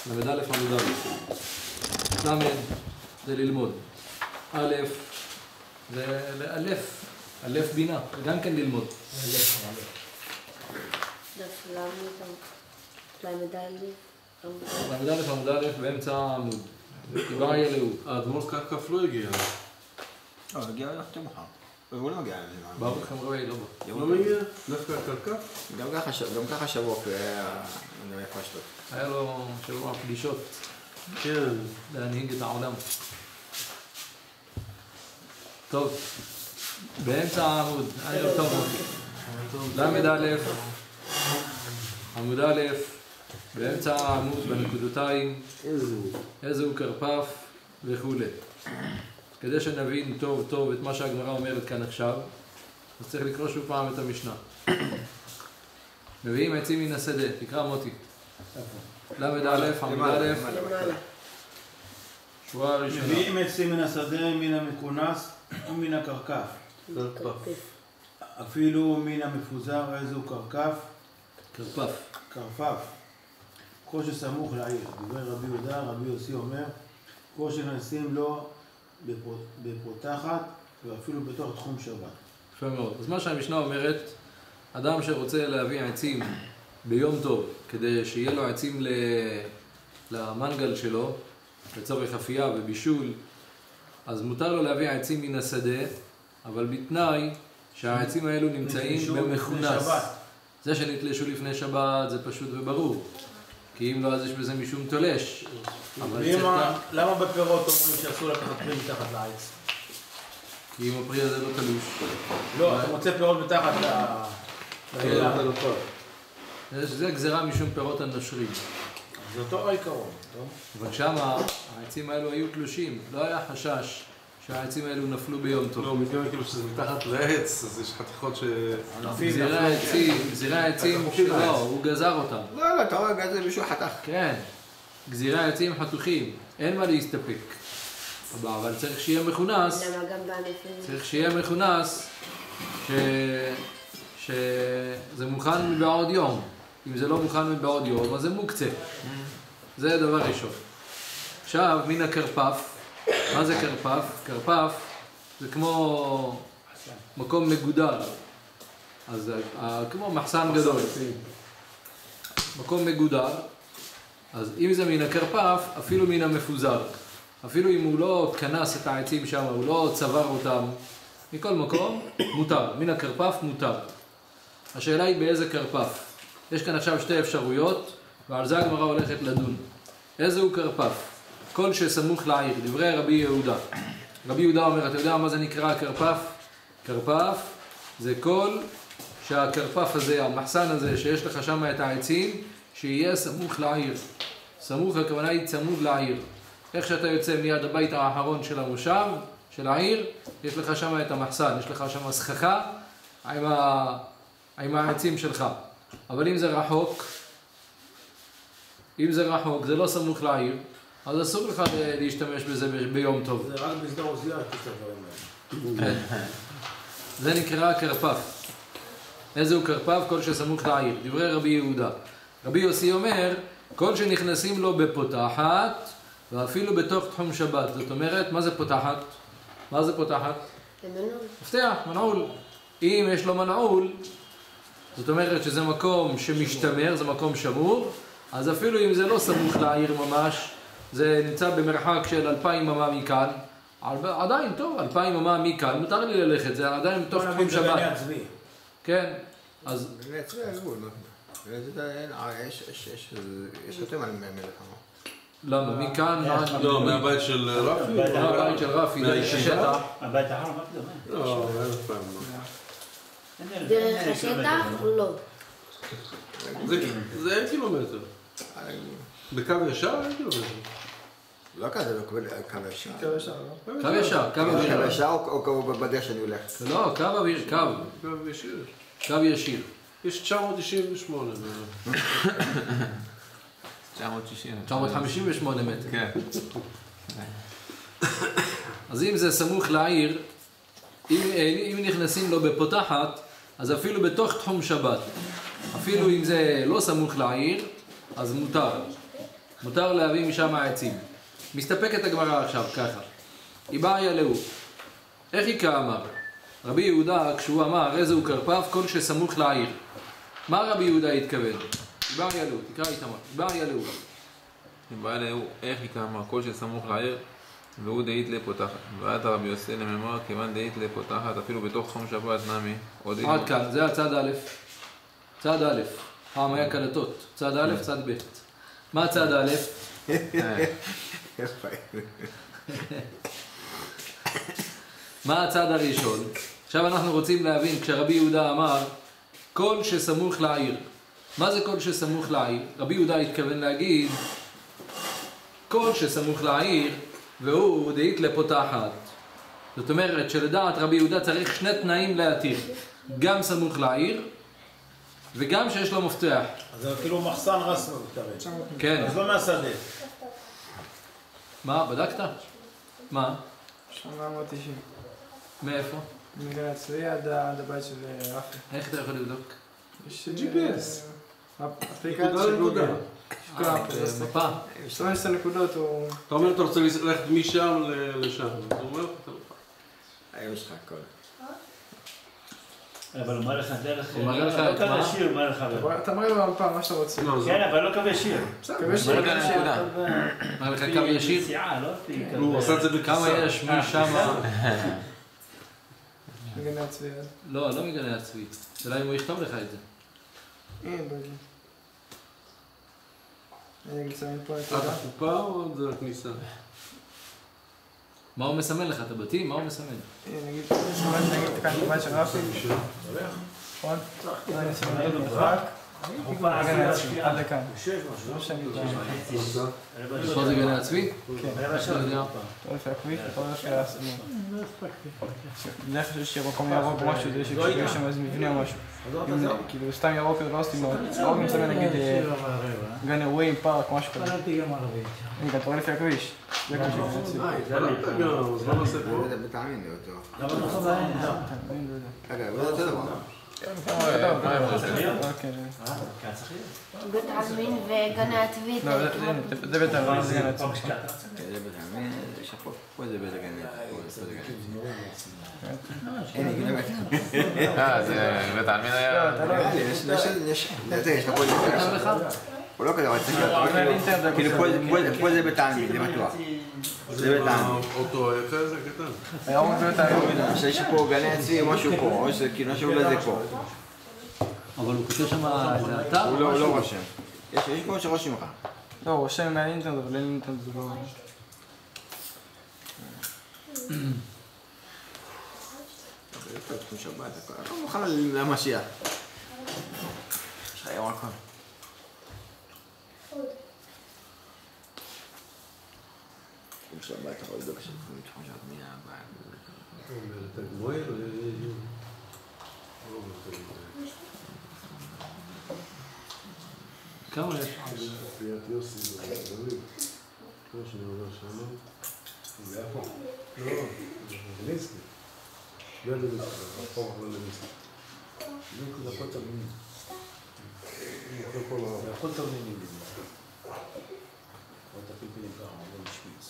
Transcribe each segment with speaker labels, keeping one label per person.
Speaker 1: למד א' עמוד א'. למד זה ללמוד. א' זה לאלף. אלף בינה. זה גם כן ללמוד. למד א' עמוד א' באמצע העמוד. כבר ילאו.
Speaker 2: האדמו"ר כף לא הגיע.
Speaker 3: לא, הגיע יותר מאוחר. הוא לא מגיע לזה.
Speaker 1: ברוך חמרבי לא בא.
Speaker 2: לא מגיע? דווקא כף?
Speaker 3: גם ככה שבוע אני איפה אשתות.
Speaker 1: היה לו שבוע פגישות.
Speaker 2: כן.
Speaker 1: להנהיג את העולם. טוב. באמצע העמוד. ערב טוב. למד א' עמוד א' באמצע העמוד בנקודותיים. איזהו כרפף וכו'. כדי שנבין טוב טוב את מה שהגמרא אומרת כאן עכשיו, אז צריך לקרוא שוב פעם את המשנה. מביאים עצים מן השדה, תקרא מוטי. למד א' עמוד א' שורה ראשונה.
Speaker 4: מביאים עצים מן השדה, מן המכונס ומן הקרקף. אפילו מן המפוזר, איזהו קרקף?
Speaker 1: כרפף.
Speaker 4: קרפף. כל שסמוך לעיר. דברי רבי יהודה, רבי יוסי אומר, כל שנשים לו בפותחת ואפילו בתוך תחום שבת.
Speaker 1: יפה מאוד. אז מה שהמשנה אומרת, אדם שרוצה להביא עצים ביום טוב, כדי שיהיה לו עצים למנגל שלו, לצורך אפייה ובישול, אז מותר לו להביא עצים מן השדה, אבל בתנאי שהעצים האלו נמצאים במכונס. זה שנתלשו לפני שבת זה פשוט וברור, כי אם לא אז יש בזה משום תולש.
Speaker 4: למה בפירות אומרים שאסור לקחת פרי מתחת לעץ?
Speaker 1: כי אם הפרי הזה לא תלוש.
Speaker 4: לא, אתה מוצא פירות מתחת
Speaker 1: זה גזירה משום פירות הנושרים.
Speaker 4: זה אותו העיקרון.
Speaker 1: אבל שמה העצים האלו היו תלושים, לא היה חשש שהעצים האלו נפלו ביום טוב.
Speaker 2: לא, מכיוון כאילו שזה מתחת לעץ, אז יש חתיכות ש...
Speaker 1: גזירי העצים שלא, הוא גזר אותם.
Speaker 3: לא, אתה רואה גזר מישהו חתך.
Speaker 1: כן, גזירי העצים חתוכים, אין מה להסתפק. אבל צריך שיהיה מכונס, צריך שיהיה מכונס שזה מוכן מבעוד יום. אם זה לא מוכן מבעוד יום, אז זה מוקצה. זה דבר ראשון. עכשיו, מן הקרפף, מה זה קרפף? קרפף זה כמו מקום מגודר. אז כמו מחסן גדול. מקום מגודר. אז אם זה מן הקרפף, אפילו מן המפוזר. אפילו אם הוא לא כנס את העצים שם, הוא לא צבר אותם, מכל מקום, מותר. מן הקרפף מותר. השאלה היא באיזה קרפף. יש כאן עכשיו שתי אפשרויות, ועל זה הגמרא הולכת לדון. איזהו קרפף? כל שסמוך לעיר, דברי רבי יהודה. רבי יהודה אומר, אתה יודע מה זה נקרא קרפף? קרפף זה כל שהקרפף הזה, המחסן הזה, שיש לך שם את העצים, שיהיה סמוך לעיר. סמוך הכוונה היא צמוד לעיר. איך שאתה יוצא מיד הבית האחרון של המושב, של העיר, יש לך שם את המחסן, יש לך שם סככה עם העצים שלך. אבל אם זה רחוק, זה לא סמוך לעיר, אז אסור לך להשתמש בזה ביום טוב.
Speaker 4: זה רק בסדר עוזייה, את הדברים האלה.
Speaker 1: זה נקרא קרפף. איזהו קרפף? כל שסמוך לעיר. דברי רבי יהודה. רבי יוסי אומר, כל שנכנסים לו בפותחת, ואפילו בתוך תחום שבת. זאת אומרת, מה זה פותחת? מה זה פותחת? מפתח, מנעול. אם יש לו מנעול, זאת אומרת שזה מקום שמשתמר, זה מקום שמור, אז אפילו אם זה לא סמוך לעיר ממש, זה נמצא במרחק של 2,000 אמה מכאן, עדיין טוב, 2,000 אמה מכאן, מותר לי ללכת, זה עדיין בתוך תחום שבת. כן, אז...
Speaker 3: זה צבי הגבול, יש יותר על מלחמה.
Speaker 1: למה? מכאן?
Speaker 2: לא, מהבית של רפי?
Speaker 1: מהבית של רפי, דרך השטח.
Speaker 4: הבית האחרון, מה אתה אומר?
Speaker 2: לא, אלף פעם לא.
Speaker 5: דרך השטח או לא?
Speaker 2: זה אין קילומטר. בקו ישר אין קילומטר.
Speaker 3: לא כזה, קו ישר.
Speaker 1: קו ישר, קו אוויר.
Speaker 3: קו ישר או בדרך שאני הולך?
Speaker 1: לא, קו אוויר, קו.
Speaker 2: קו ישיר.
Speaker 1: קו ישיר.
Speaker 2: יש 998.
Speaker 1: 958 מטר.
Speaker 3: כן.
Speaker 1: אז אם זה סמוך לעיר, אם נכנסים לו בפותחת, אז אפילו בתוך תחום שבת, אפילו אם זה לא סמוך לעיר, אז מותר. מותר להביא משם העצים. מסתפקת הגמרא עכשיו ככה. איבעיה להו. איך היא אמר? רבי יהודה כשהוא אמר איזהו כרפף כל שסמוך לעיר. מה רבי יהודה התכוון? איבעיה להו, תקרא איתמר. איבעיה להו.
Speaker 2: איבעיה להו, איך היא אמר? כל שסמוך לעיר והוא דאית לפותחת. ואת רבי יוסי למאמר כיוון דאית לפותחת אפילו בתוך חום שבת נמי.
Speaker 1: עד כאן, זה הצד א'. צד א'. פעם היה קלטות. צד א', צד ב'. מה צד א'? מה הצד הראשון? עכשיו אנחנו רוצים להבין, כשרבי יהודה אמר כל שסמוך לעיר. מה זה כל שסמוך לעיר? רבי יהודה התכוון להגיד כל שסמוך לעיר והוא דאית לפותחת. זאת אומרת שלדעת רבי יהודה צריך שני תנאים להתיר. גם סמוך לעיר וגם שיש לו מפתח.
Speaker 4: אז זה כאילו מחסן רסמי,
Speaker 1: כן.
Speaker 4: אז לא מהשדה.
Speaker 1: מה? בדקת? מה?
Speaker 6: 890.
Speaker 1: מאיפה?
Speaker 6: מגן הצבאי עד הבית של רפי.
Speaker 1: איך אתה יכול לבדוק?
Speaker 6: יש
Speaker 2: GPS.
Speaker 6: אפליקציה
Speaker 2: נקודה
Speaker 6: של גוגל.
Speaker 2: לנקודה.
Speaker 1: מפה.
Speaker 6: 12 נקודות הוא...
Speaker 2: אתה אומר, אתה רוצה ללכת משם לשם. אתה אומר,
Speaker 3: היום יש לך הכל.
Speaker 7: אבל הוא אומר לך דרך...
Speaker 1: הוא מראה לך
Speaker 7: לא
Speaker 1: את מה?
Speaker 7: קווי שיר, הוא אומר לך...
Speaker 6: אתה מראה לו פעם מה שאתה רוצה.
Speaker 7: כן, אבל לא קווי שיר.
Speaker 6: קווי שיר.
Speaker 1: מראה לך קו ישיר?
Speaker 7: נסיעה, לא?
Speaker 2: הוא עשה את זה בכיסה.
Speaker 1: כמה יש משם?
Speaker 6: מגן הצבאי.
Speaker 1: לא, לא מגני הצבי. אולי אם הוא יכתוב לך את זה.
Speaker 6: אין בגלל. אני אגיד לסמן פה את
Speaker 2: עד
Speaker 6: זה.
Speaker 2: החופה או עד הכניסה?
Speaker 1: מה הוא מסמן לך? את הבתים? מה הוא מסמן?
Speaker 6: נגיד, נגיד כאן בבית של רפי. נכון? אני אסמן את המרחק. מגן הצבאי, עד לכאן. לא שאני יודע.
Speaker 1: פה זה גני הצבי?
Speaker 6: כן.
Speaker 1: לא יודע.
Speaker 6: אתה הולך להקביף, אתה הולך להסמים. בדרך כלל שיש מקום ירוק או משהו, זה שיש שם איזה מבנה או משהו. כאילו סתם ירוק לא עושים מאוד. ירוק מסמן נגיד גן אירועים, פארק, משהו כזה. רגע, אתה רואה לפי הכביש. זה כביש גן הצבי.
Speaker 2: אז מה נעשה פה?
Speaker 3: זה בטעמין זה אותו.
Speaker 7: למה נכון להם?
Speaker 3: רגע, זה אותו דבר.
Speaker 5: בית עלמין וגני הצבי.
Speaker 6: לא, זה בית העלמין, זה גן הצבי.
Speaker 3: זה בטעמין, יש פה זה בית הגן. הנה, גנה בית.
Speaker 8: זה בית העלמין היה...
Speaker 3: יש לך פה את זה. הוא לא כזה, אבל צריך להיות. כאילו פה זה בית העלמין, זה בטוח. זה בית העלמין.
Speaker 2: אוטו היה כזה קטן.
Speaker 6: היה אומר בית העלמין.
Speaker 3: יש פה גני הצבי, משהו פה, או שכאילו משהו לזה פה.
Speaker 1: אבל הוא כותב שם איזה אתר?
Speaker 3: הוא לא רושם. יש פה שרושם לך.
Speaker 6: לא, הוא רושם מהאינטרנט, אבל אין אינטרנט, זה לא...
Speaker 3: לא מוכן למשיח. יש לך יום הכל. תחום שבת, אתה יכול לדבר של תחום שבת מי הבא.
Speaker 1: כמה יש?
Speaker 2: פיית יוסי בגליל. כמו שאני אומר שם. זה היה פה. לא, למינסקי. ליד למינסקי, רחוב אחרי למינסקי. זה הכל תלמידים.
Speaker 4: זה הכל תלמידים. עוד הפלפלים ככה, לא משמיץ.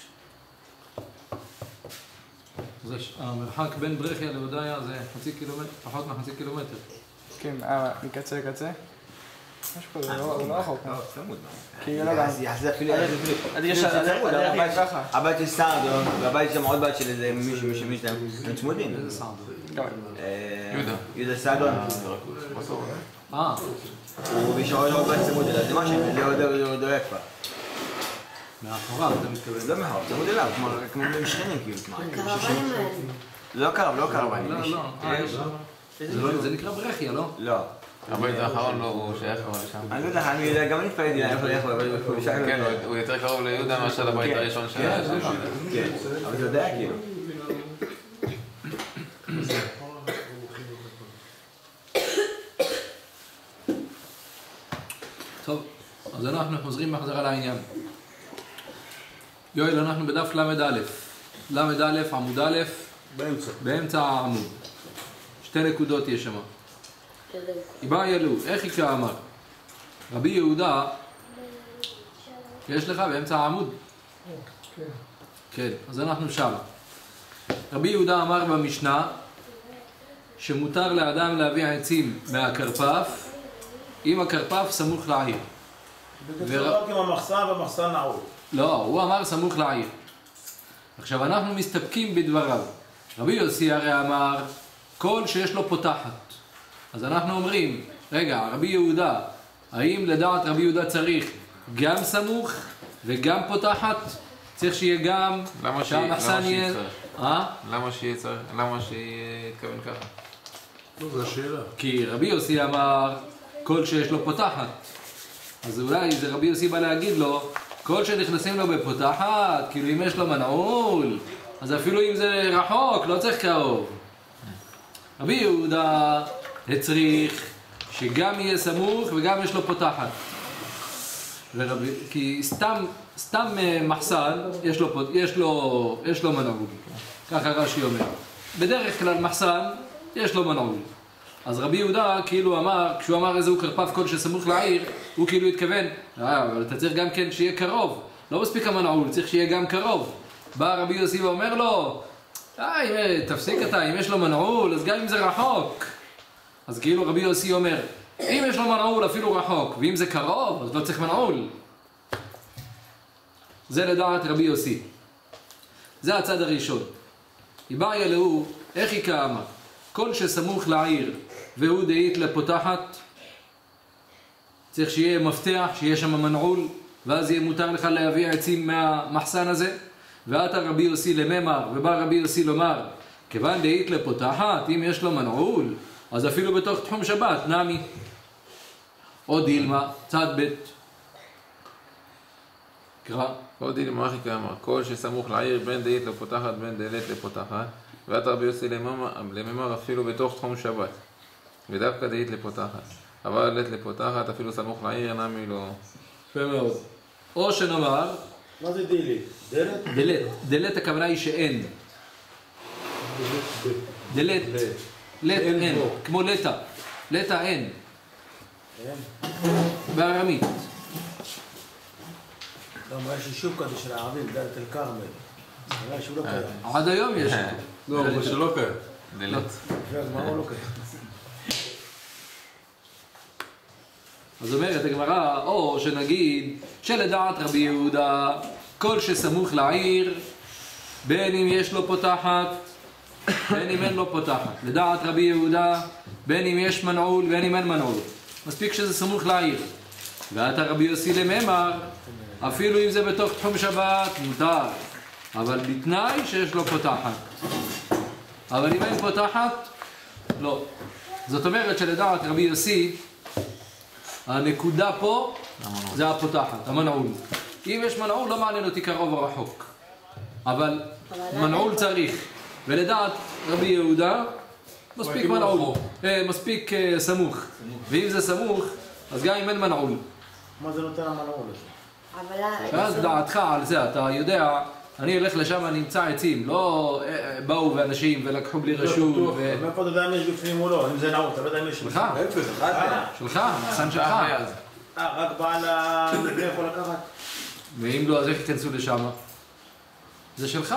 Speaker 1: המרחק בין ברכיה להודיה זה חצי קילומטר, פחות מחצי קילומטר.
Speaker 6: כן, מקצה לקצה. משהו כזה, הוא לא רחוק.
Speaker 3: צמוד.
Speaker 6: כי לא יודע.
Speaker 3: זה אפילו...
Speaker 6: הבית ככה.
Speaker 3: הבית של סעדון, והבית שם עוד בית של איזה מישהו משלהם. הם צמודים.
Speaker 1: איזה סעדון?
Speaker 3: יהודה סעדון. הוא בשעות עוד בית צמוד אליו, זה משהו, זה דואג כבר.
Speaker 1: מאחוריו אתה מתכוון?
Speaker 3: לא מאחוריו, צמוד אליו, כמו שכנים כאילו.
Speaker 5: הקרבנים האלה.
Speaker 3: לא קרבנים.
Speaker 1: לא, זה נקרא ברכיה, לא?
Speaker 3: לא.
Speaker 8: הבית האחרון לא, הוא שייך כבר לשם.
Speaker 3: אני לא יודע, אני יודע, גם אני התפלאתי לה, איך הוא שם.
Speaker 8: כן, הוא יותר קרוב ליהודה מאשר לבית הראשון שהיה.
Speaker 3: כן, אבל זה יודע כאילו.
Speaker 1: טוב, אז אנחנו חוזרים בחזרה לעניין. יואל, אנחנו בדף למד א', עמוד א', באמצע העמוד. 2 נקודות יש שם. איבעיה להו, איך יקרא אמר? רבי יהודה יש לך באמצע העמוד? כן, אז אנחנו שם. רבי יהודה אמר במשנה שמותר לאדם להביא עצים מהקרפף אם הקרפף סמוך לעיר.
Speaker 4: בקיצור, רק עם המחסן והמחסן נעול.
Speaker 1: לא, הוא אמר סמוך לעיר. עכשיו אנחנו מסתפקים בדבריו. רבי יוסי הרי אמר כל שיש לו פותחת. אז אנחנו אומרים, רגע, רבי יהודה, האם לדעת רבי יהודה צריך גם סמוך וגם פותחת? צריך שיהיה גם שהמחסן יהיה...
Speaker 8: למה שיתכוון ככה?
Speaker 2: זו השאלה.
Speaker 1: כי רבי יוסי אמר כל שיש לו פותחת. אז אולי זה רבי יוסי בא להגיד לו כל שנכנסים לו בפותחת, כאילו אם יש לו מנעול, אז אפילו אם זה רחוק, לא צריך קרוב. רבי יהודה הצריך שגם יהיה סמוך וגם יש לו פותחת. כי סתם מחסן יש לו מנעול. ככה רש"י אומר. בדרך כלל מחסן יש לו מנעול. אז רבי יהודה כאילו אמר, כשהוא אמר איזהו קרפף כל שסמוך לעיר, הוא כאילו התכוון, אבל אתה צריך גם כן שיהיה קרוב. לא מספיק המנעול, צריך שיהיה גם קרוב. בא רבי יוסי ואומר לו, תפסיק אתה, אם יש לו מנעול, אז גם אם זה רחוק. אז כאילו רבי יוסי אומר, אם יש לו מנעול אפילו רחוק, ואם זה קרוב, אז לא צריך מנעול. זה לדעת רבי יוסי. זה הצד הראשון. איבעיה להו, איך היא כאמה? כל שסמוך לעיר והוא דאית לפותחת, צריך שיהיה מפתח, שיהיה שם מנעול, ואז יהיה מותר לך להביא עצים מהמחסן הזה. ואתה רבי יוסי לממר, ובא רבי יוסי לומר, כיוון דאית לפותחת, אם יש לו מנעול, אז אפילו בתוך תחום שבת, נמי. או דילמה, צד בית. קרא.
Speaker 8: או דילמה אחי כאמר, כל שסמוך לעיר בין דאית לפותחת בין דלת לפותחת, ואתה רבי יוסי לממר אפילו בתוך תחום שבת, ודווקא דאית לפותחת. אבל דלת לפותחת אפילו סמוך לעיר נמי לא.
Speaker 1: יפה מאוד. או שנאמר,
Speaker 4: מה זה דילית? דלת?
Speaker 1: דלת. דלת הכוונה היא שאין. דלת. לת אין. כמו לטה. לטה אין.
Speaker 4: אין.
Speaker 1: בארמית.
Speaker 4: למה יש יישוב כזה של הערבים, דלת אל כרמל. נראה שהוא לא קיים.
Speaker 1: עד היום יש.
Speaker 2: לא, אבל שלא קיים.
Speaker 8: דלת.
Speaker 4: והגמרא לא קיים.
Speaker 1: אז אומרת הגמרא, או שנגיד שלדעת רבי יהודה כל שסמוך לעיר בין אם יש לו פותחת בין אם אין לו פותחת. לדעת רבי יהודה בין אם יש מנעול בין אם אין מנעול, מספיק שזה סמוך לעיר. ואתה רבי יוסי לממר אפילו אם זה בתוך תחום שבת מותר, אבל בתנאי שיש לו פותחת. אבל אם אין פותחת לא. זאת אומרת שלדעת רבי יוסי הנקודה פה זה הפותחת, המנעול. אם יש מנעול לא מעניין אותי קרוב או רחוק, אבל מנעול צריך. ולדעת רבי יהודה מספיק מנעול, מספיק סמוך. ואם זה סמוך אז גם אם אין מנעול.
Speaker 4: מה זה נותן המנעול הזה?
Speaker 1: ואז דעתך על זה, אתה יודע, אני הולך לשם, אני אמצא עצים, לא באו ואנשים ולקחו בלי רשות.
Speaker 4: מאיפה אתה יודע אם יש בפנים או לא? אם זה נעול, אתה לא יודע אם יש...
Speaker 1: שלך, שלך, מחסן שלך.
Speaker 4: רק בעל המבנה יכול לקחת?
Speaker 1: ואם לא, אז איך ייכנסו לשם? זה שלך.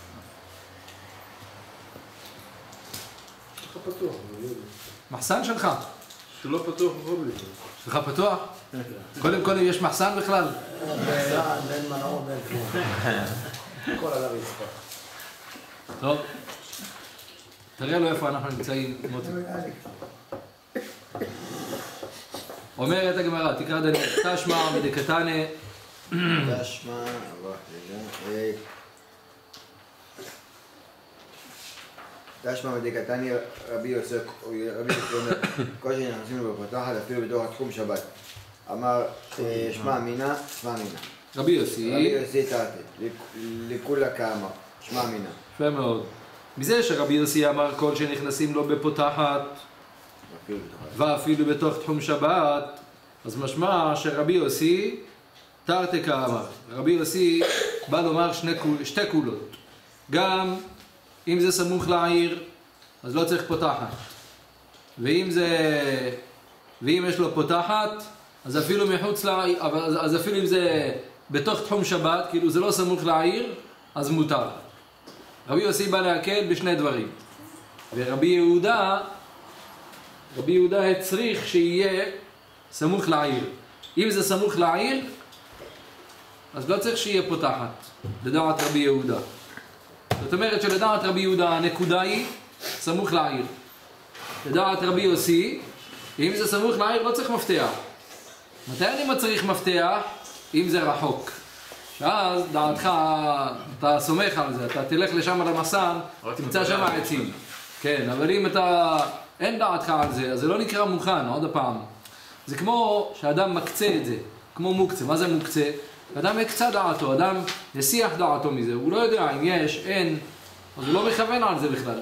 Speaker 2: שלך פתוח, אני לא יודע.
Speaker 1: מחסן שלך.
Speaker 2: שלא פתוח בכל מקרה.
Speaker 1: שלך פתוח? קודם כל יש מחסן בכלל?
Speaker 4: אין מנעול, אין כלום. כל על הרצפה.
Speaker 1: טוב. תראה לו איפה אנחנו נמצאים, מוטי. אומרת הגמרא, תקרא דני, תשמע מדקתנה.
Speaker 3: תשמע, תשמע מדקתני רבי יוסף אומר, כל שנכנסים לו בפתחת אפילו בתוך התחום שבת. אמר, שמע מינה, שמע מינה.
Speaker 1: רבי יוסי
Speaker 3: תרתי, לכולה כאמר, שמע מינה.
Speaker 1: יפה מאוד. מזה שרבי יוסי אמר כל שנכנסים לו בפותחת ואפילו בתוך תחום שבת, אז משמע שרבי יוסי תרתי כאמר. רבי יוסי בא לומר שתי קולות. גם אם זה סמוך לעיר, אז לא צריך פותחת. ואם יש לו פותחת, אז אפילו מחוץ לעיר, אז אפילו אם זה בתוך תחום שבת, כאילו זה לא סמוך לעיר, אז מותר. רבי יוסי בא להקל בשני דברים. ורבי יהודה הצריך שיהיה סמוך לעיר. אם זה סמוך לעיר, אז לא צריך שיהיה פותחת, לדעת רבי יהודה. זאת אומרת שלדעת רבי יהודה הנקודה היא סמוך לעיר. לדעת רבי יוסי, אם זה סמוך לעיר לא צריך מפתח. מתי אני מצריך מפתח? אם זה רחוק. ואז דעתך, אתה סומך על זה, אתה תלך לשם על המסן, תמצא שם עצים. כן, אבל אם אתה, אין דעתך על זה, אז זה לא נקרא מוכן, עוד הפעם. זה כמו שאדם מקצה את זה, כמו מוקצה. מה זה מוקצה? אדם הקצה דעתו, אדם יסיח דעתו מזה, הוא לא יודע אם יש, אין, אז הוא לא מכוון על זה בכלל.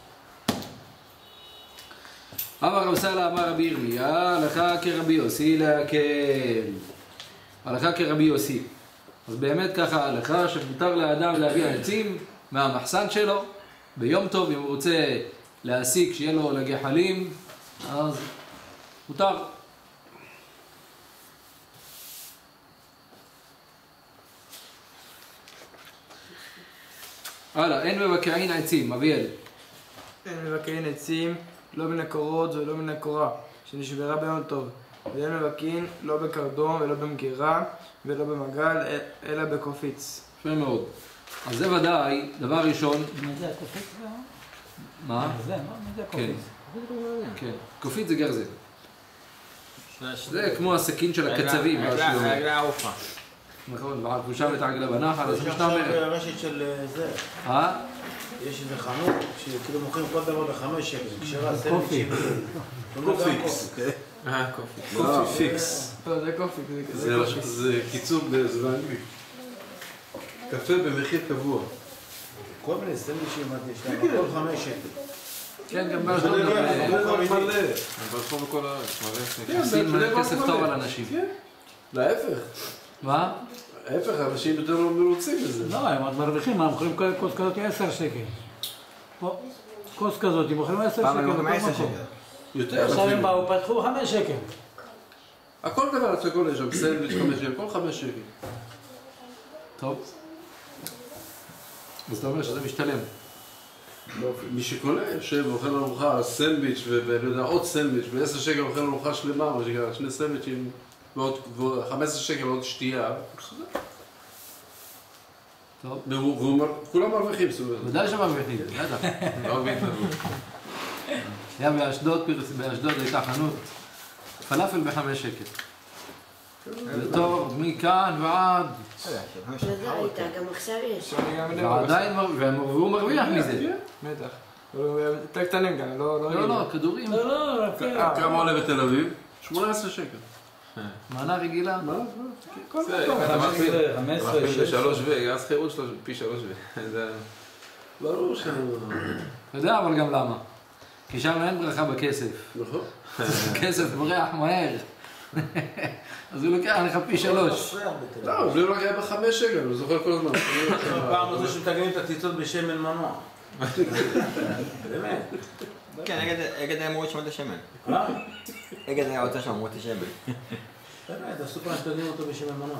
Speaker 1: אמר רב סלע אמר רבי ירמיה, הלכה כרבי יוסי להקל. הלכה כרבי יוסי. אז באמת ככה ההלכה שמותר לאדם להביא עצים מהמחסן שלו ביום טוב, אם הוא רוצה להסיק שיהיה לו לגחלים, אז מותר. הלאה, אין מבקעין עצים, אביאל.
Speaker 6: אין מבקעין עצים, לא מן הקורות ולא מן הקורה, שנשברה ביום טוב. ואין מבקעין לא בקרדום ולא במגירה ולא במגל, אלא בקופיץ.
Speaker 1: יפה מאוד. אז זה ודאי, דבר ראשון...
Speaker 9: מה זה הקופיץ?
Speaker 1: מה?
Speaker 9: מה זה הקופיץ?
Speaker 1: כן, קופיץ זה גרזן. זה כמו הסכין של הקצבים.
Speaker 3: העגלה העופה.
Speaker 1: נכון, ועקבושה ואת העגלה בנחל, אז משנה אומרת.
Speaker 4: יש עכשיו רשת של זה. יש איזה חנות שכאילו מוכרים כל דבר ב5 שקל. כשרה סנדוויץ'.
Speaker 2: קופיקס. קופיקס.
Speaker 6: לא, זה קופיץ.
Speaker 2: זה קיצור באנגלית. קפה במחיר קבוע.
Speaker 4: כל מיני סנדוויצ'ים יש להם, כל 5 שקל.
Speaker 1: כן, גם באשדוד.
Speaker 2: מלא.
Speaker 8: הם ברחו בכל הארץ, מלא.
Speaker 1: עושים כסף טוב על אנשים.
Speaker 2: להפך.
Speaker 1: מה?
Speaker 2: ההפך, אנשים יותר לא מרוצים בזה.
Speaker 9: לא, הם עוד מרוויחים, הם מוכרים כוס כזאת 10 שקל. כוס כזאת, הם מוכרים 10 שקל.
Speaker 3: פעם הם מוכרים 10 שקל.
Speaker 2: יותר
Speaker 9: עכשיו הם
Speaker 2: אפילו.
Speaker 9: באו, פתחו 5 שקל.
Speaker 2: הכל דבר עד שכל יש שם, סנדוויץ' 5 שקל, כל 5 שקל.
Speaker 1: טוב. אז אתה אומר שזה משתלם.
Speaker 2: מי שקונה, יושב ואוכל ארוחה סנדוויץ' ועוד סנדוויץ' ב10 שקל אוכל ארוחה שלמה, מה שקרה, 2 סנדוויצ'ים ועוד 15 שקל ועוד שתייה.
Speaker 1: טוב.
Speaker 2: והוא אומר, כולם מרוויחים סביב.
Speaker 1: ודאי שמרוויחים, בטח.
Speaker 8: לא בהתנדבות.
Speaker 1: היה באשדוד הייתה חנות פלאפל ב5 שקל. זה טוב, מכאן ועד.
Speaker 5: וזה הייתה, גם עכשיו יש.
Speaker 1: ועדיין, והוא מרוויח מזה.
Speaker 6: בטח. יותר קטנים גם,
Speaker 1: לא, כדורים.
Speaker 2: כמה עולה בתל אביב? 18 שקל.
Speaker 1: מנה רגילה.
Speaker 8: זה, מכפיל ב3 אז חירות שלו פי 3
Speaker 2: ברור ש...
Speaker 1: אתה יודע אבל גם למה. כי שם אין ברכה בכסף.
Speaker 2: נכון.
Speaker 1: כסף בורח מהר. אז הוא לוקח לך פי 3.
Speaker 2: לא, בלי רק היה ב5 שקל, הוא זוכר כל הזמן.
Speaker 4: פעם הזה שמתגנים את הציצות בשמן מנוע. באמת.
Speaker 3: כן, אגד היה אמור לשמות השמן. אגד היה רוצה שאמרו את השמן.
Speaker 4: באמת, הסופר מתגנים אותו בשמן מנוע.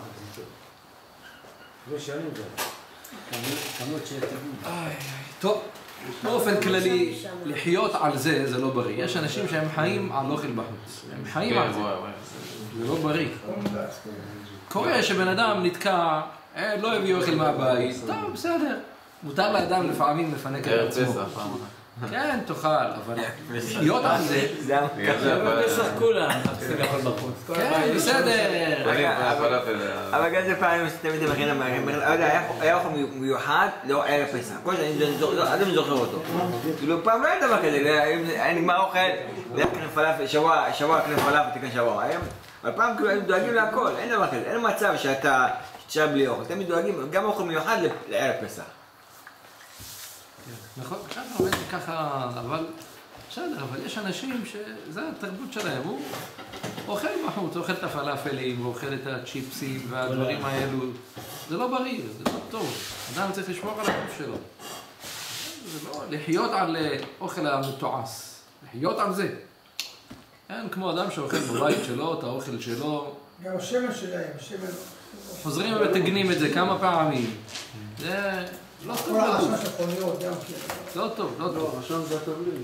Speaker 4: ושנים זה. כמות שתגנים.
Speaker 1: טוב, באופן כללי, לחיות על זה, זה לא בריא. יש אנשים שהם חיים על אוכל בחוץ. הם חיים על זה. זה לא בריא. קורה שבן אדם נתקע, לא הביא אוכל מהבית, טוב, בסדר. מותר לאדם לפעמים לפנק את עצמו. כן, תאכל, אבל לחיות על זה...
Speaker 9: פסח כולם, תפסיק לאכול בחוץ.
Speaker 1: כן, בסדר.
Speaker 3: אבל גם זה פעמים תמיד הם מכינים, היה אוכל מיוחד, לא ערב פסח. כל זה, אדם זוכר אותו. כאילו פעם לא היה דבר כזה, היה נגמר אוכל, היה כנף פלאפל, שבוע כנף פלאפל, תקן שבוע. אבל פעם כאילו הם דואגים להכל, אין דבר כזה, אין מצב שאתה תשאר בלי אוכל. תמיד דואגים, גם אוכל מיוחד לערב פסח.
Speaker 1: נכון, ככה, אבל בסדר, אבל יש אנשים שזה התרבות שלהם, הוא אוכל בחוץ, אוכל את הפלאפלים, הוא אוכל את הצ'יפסים והדברים האלו, זה לא בריא, זה לא טוב, אדם צריך לשמור על הגוף שלו, זה לא לחיות על אוכל המתועש, לחיות על זה, אין כמו אדם שאוכל בבית שלו, את האוכל שלו.
Speaker 10: גם השמן שלהם, השמן,
Speaker 1: חוזרים ומתגנים את זה כמה פעמים. זה לא טוב לגוף. לא טוב, לא טוב.
Speaker 2: עכשיו זה התבליל.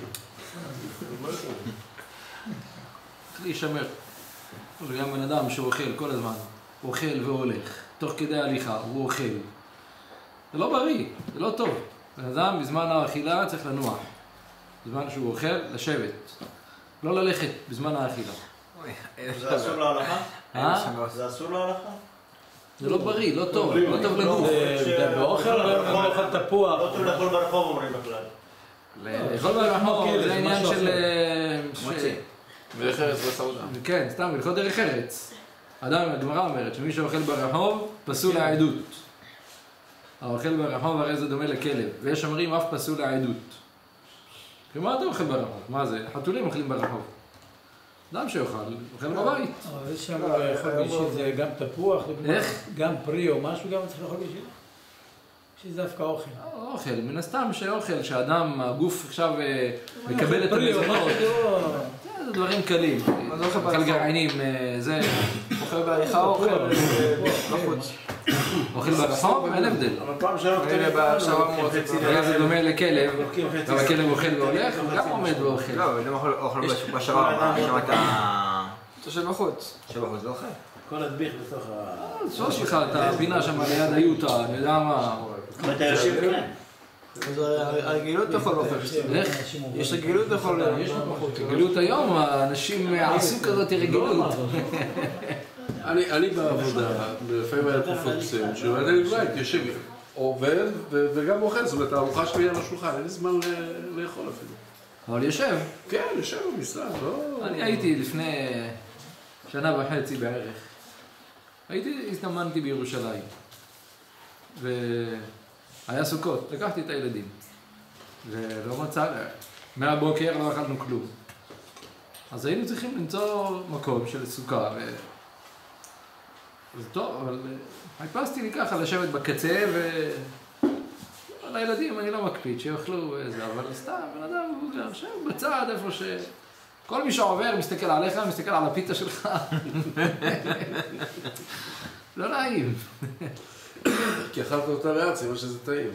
Speaker 1: צריך להישמר. זה גם בן אדם שאוכל כל הזמן. אוכל והולך. תוך כדי הליכה, הוא אוכל. זה לא בריא, זה לא טוב. בן אדם בזמן האכילה צריך לנוע. בזמן שהוא אוכל, לשבת. לא ללכת בזמן האכילה.
Speaker 7: זה אסור להלכה? זה אסור להלכה?
Speaker 1: זה לא בריא, לא טוב, לא טוב לגוף.
Speaker 9: באוכל או לאכול תפוח?
Speaker 7: לא טוב לאכול ברחוב אומרים בכלל.
Speaker 1: לאכול ברחוב זה העניין של...
Speaker 8: דרך ארץ בסעודה.
Speaker 1: כן, סתם, הלכות דרך ארץ. אדם, הגמרא אומרת שמי שאוכל ברחוב פסול לעדות. האוכל ברחוב הרי זה דומה לכלב, ויש אומרים אף פסול לעדות. מה אתה אוכל ברחוב? מה זה? חתולים אוכלים ברחוב. אדם שאוכל, אוכל בבית.
Speaker 9: אבל יש שם לאכול בישיל זה גם תפוח, גם פרי או משהו גם צריך לאכול בישיל? שזה דווקא אוכל.
Speaker 1: אוכל, מן הסתם שאוכל, שאדם, הגוף עכשיו מקבל את המזונות. זה דברים קלים. אוכל גרעינים, זה...
Speaker 6: אוכל בהליכה או אוכל בחוץ?
Speaker 1: אוכל ברחוב, אין הבדל.
Speaker 4: אבל פעם שלנו
Speaker 1: הרי זה דומה לכלב, אבל הכלב אוכל והולך, הוא גם עומד ואוכל.
Speaker 3: לא, אבל גם אוכל בשער, שם אתה...
Speaker 6: תושב בחוץ.
Speaker 3: שבחוץ לא אוכל.
Speaker 4: כל הדביך בתוך ה...
Speaker 1: יש לך את הפינה שם ליד היוטה, אני יודע מה...
Speaker 7: ואתה יושב כאן.
Speaker 6: אז הרגילות יכול אוכל.
Speaker 1: איך?
Speaker 6: יש רגילות יכול...
Speaker 1: רגילות היום, האנשים עשו כזאת רגילות.
Speaker 2: אני בעבודה, לפעמים היה תקופות מסוים, שבאתי לבית, יושב, עובד וגם אוכל, זאת אומרת, הארוחה שלי על השולחן, אין לי זמן לאכול אפילו.
Speaker 1: אבל יושב.
Speaker 2: כן, יושב במשרד, לא...
Speaker 1: אני הייתי לפני שנה וחצי בערך. הזדמנתי בירושלים. והיה סוכות, לקחתי את הילדים. ולא מצאנו, מהבוקר לא אכלנו כלום. אז היינו צריכים למצוא מקום של סוכה. זה טוב, אבל חיפשתי לי ככה לשבת בקצה על הילדים אני לא מקפיד שיאכלו איזה, אבל סתם, בן אדם הוא גם שם בצד איפה ש... כל מי שעובר מסתכל עליך, מסתכל על הפיתה שלך. לא נעים.
Speaker 2: כי אכלת אותה לארץ, מה שזה טעים.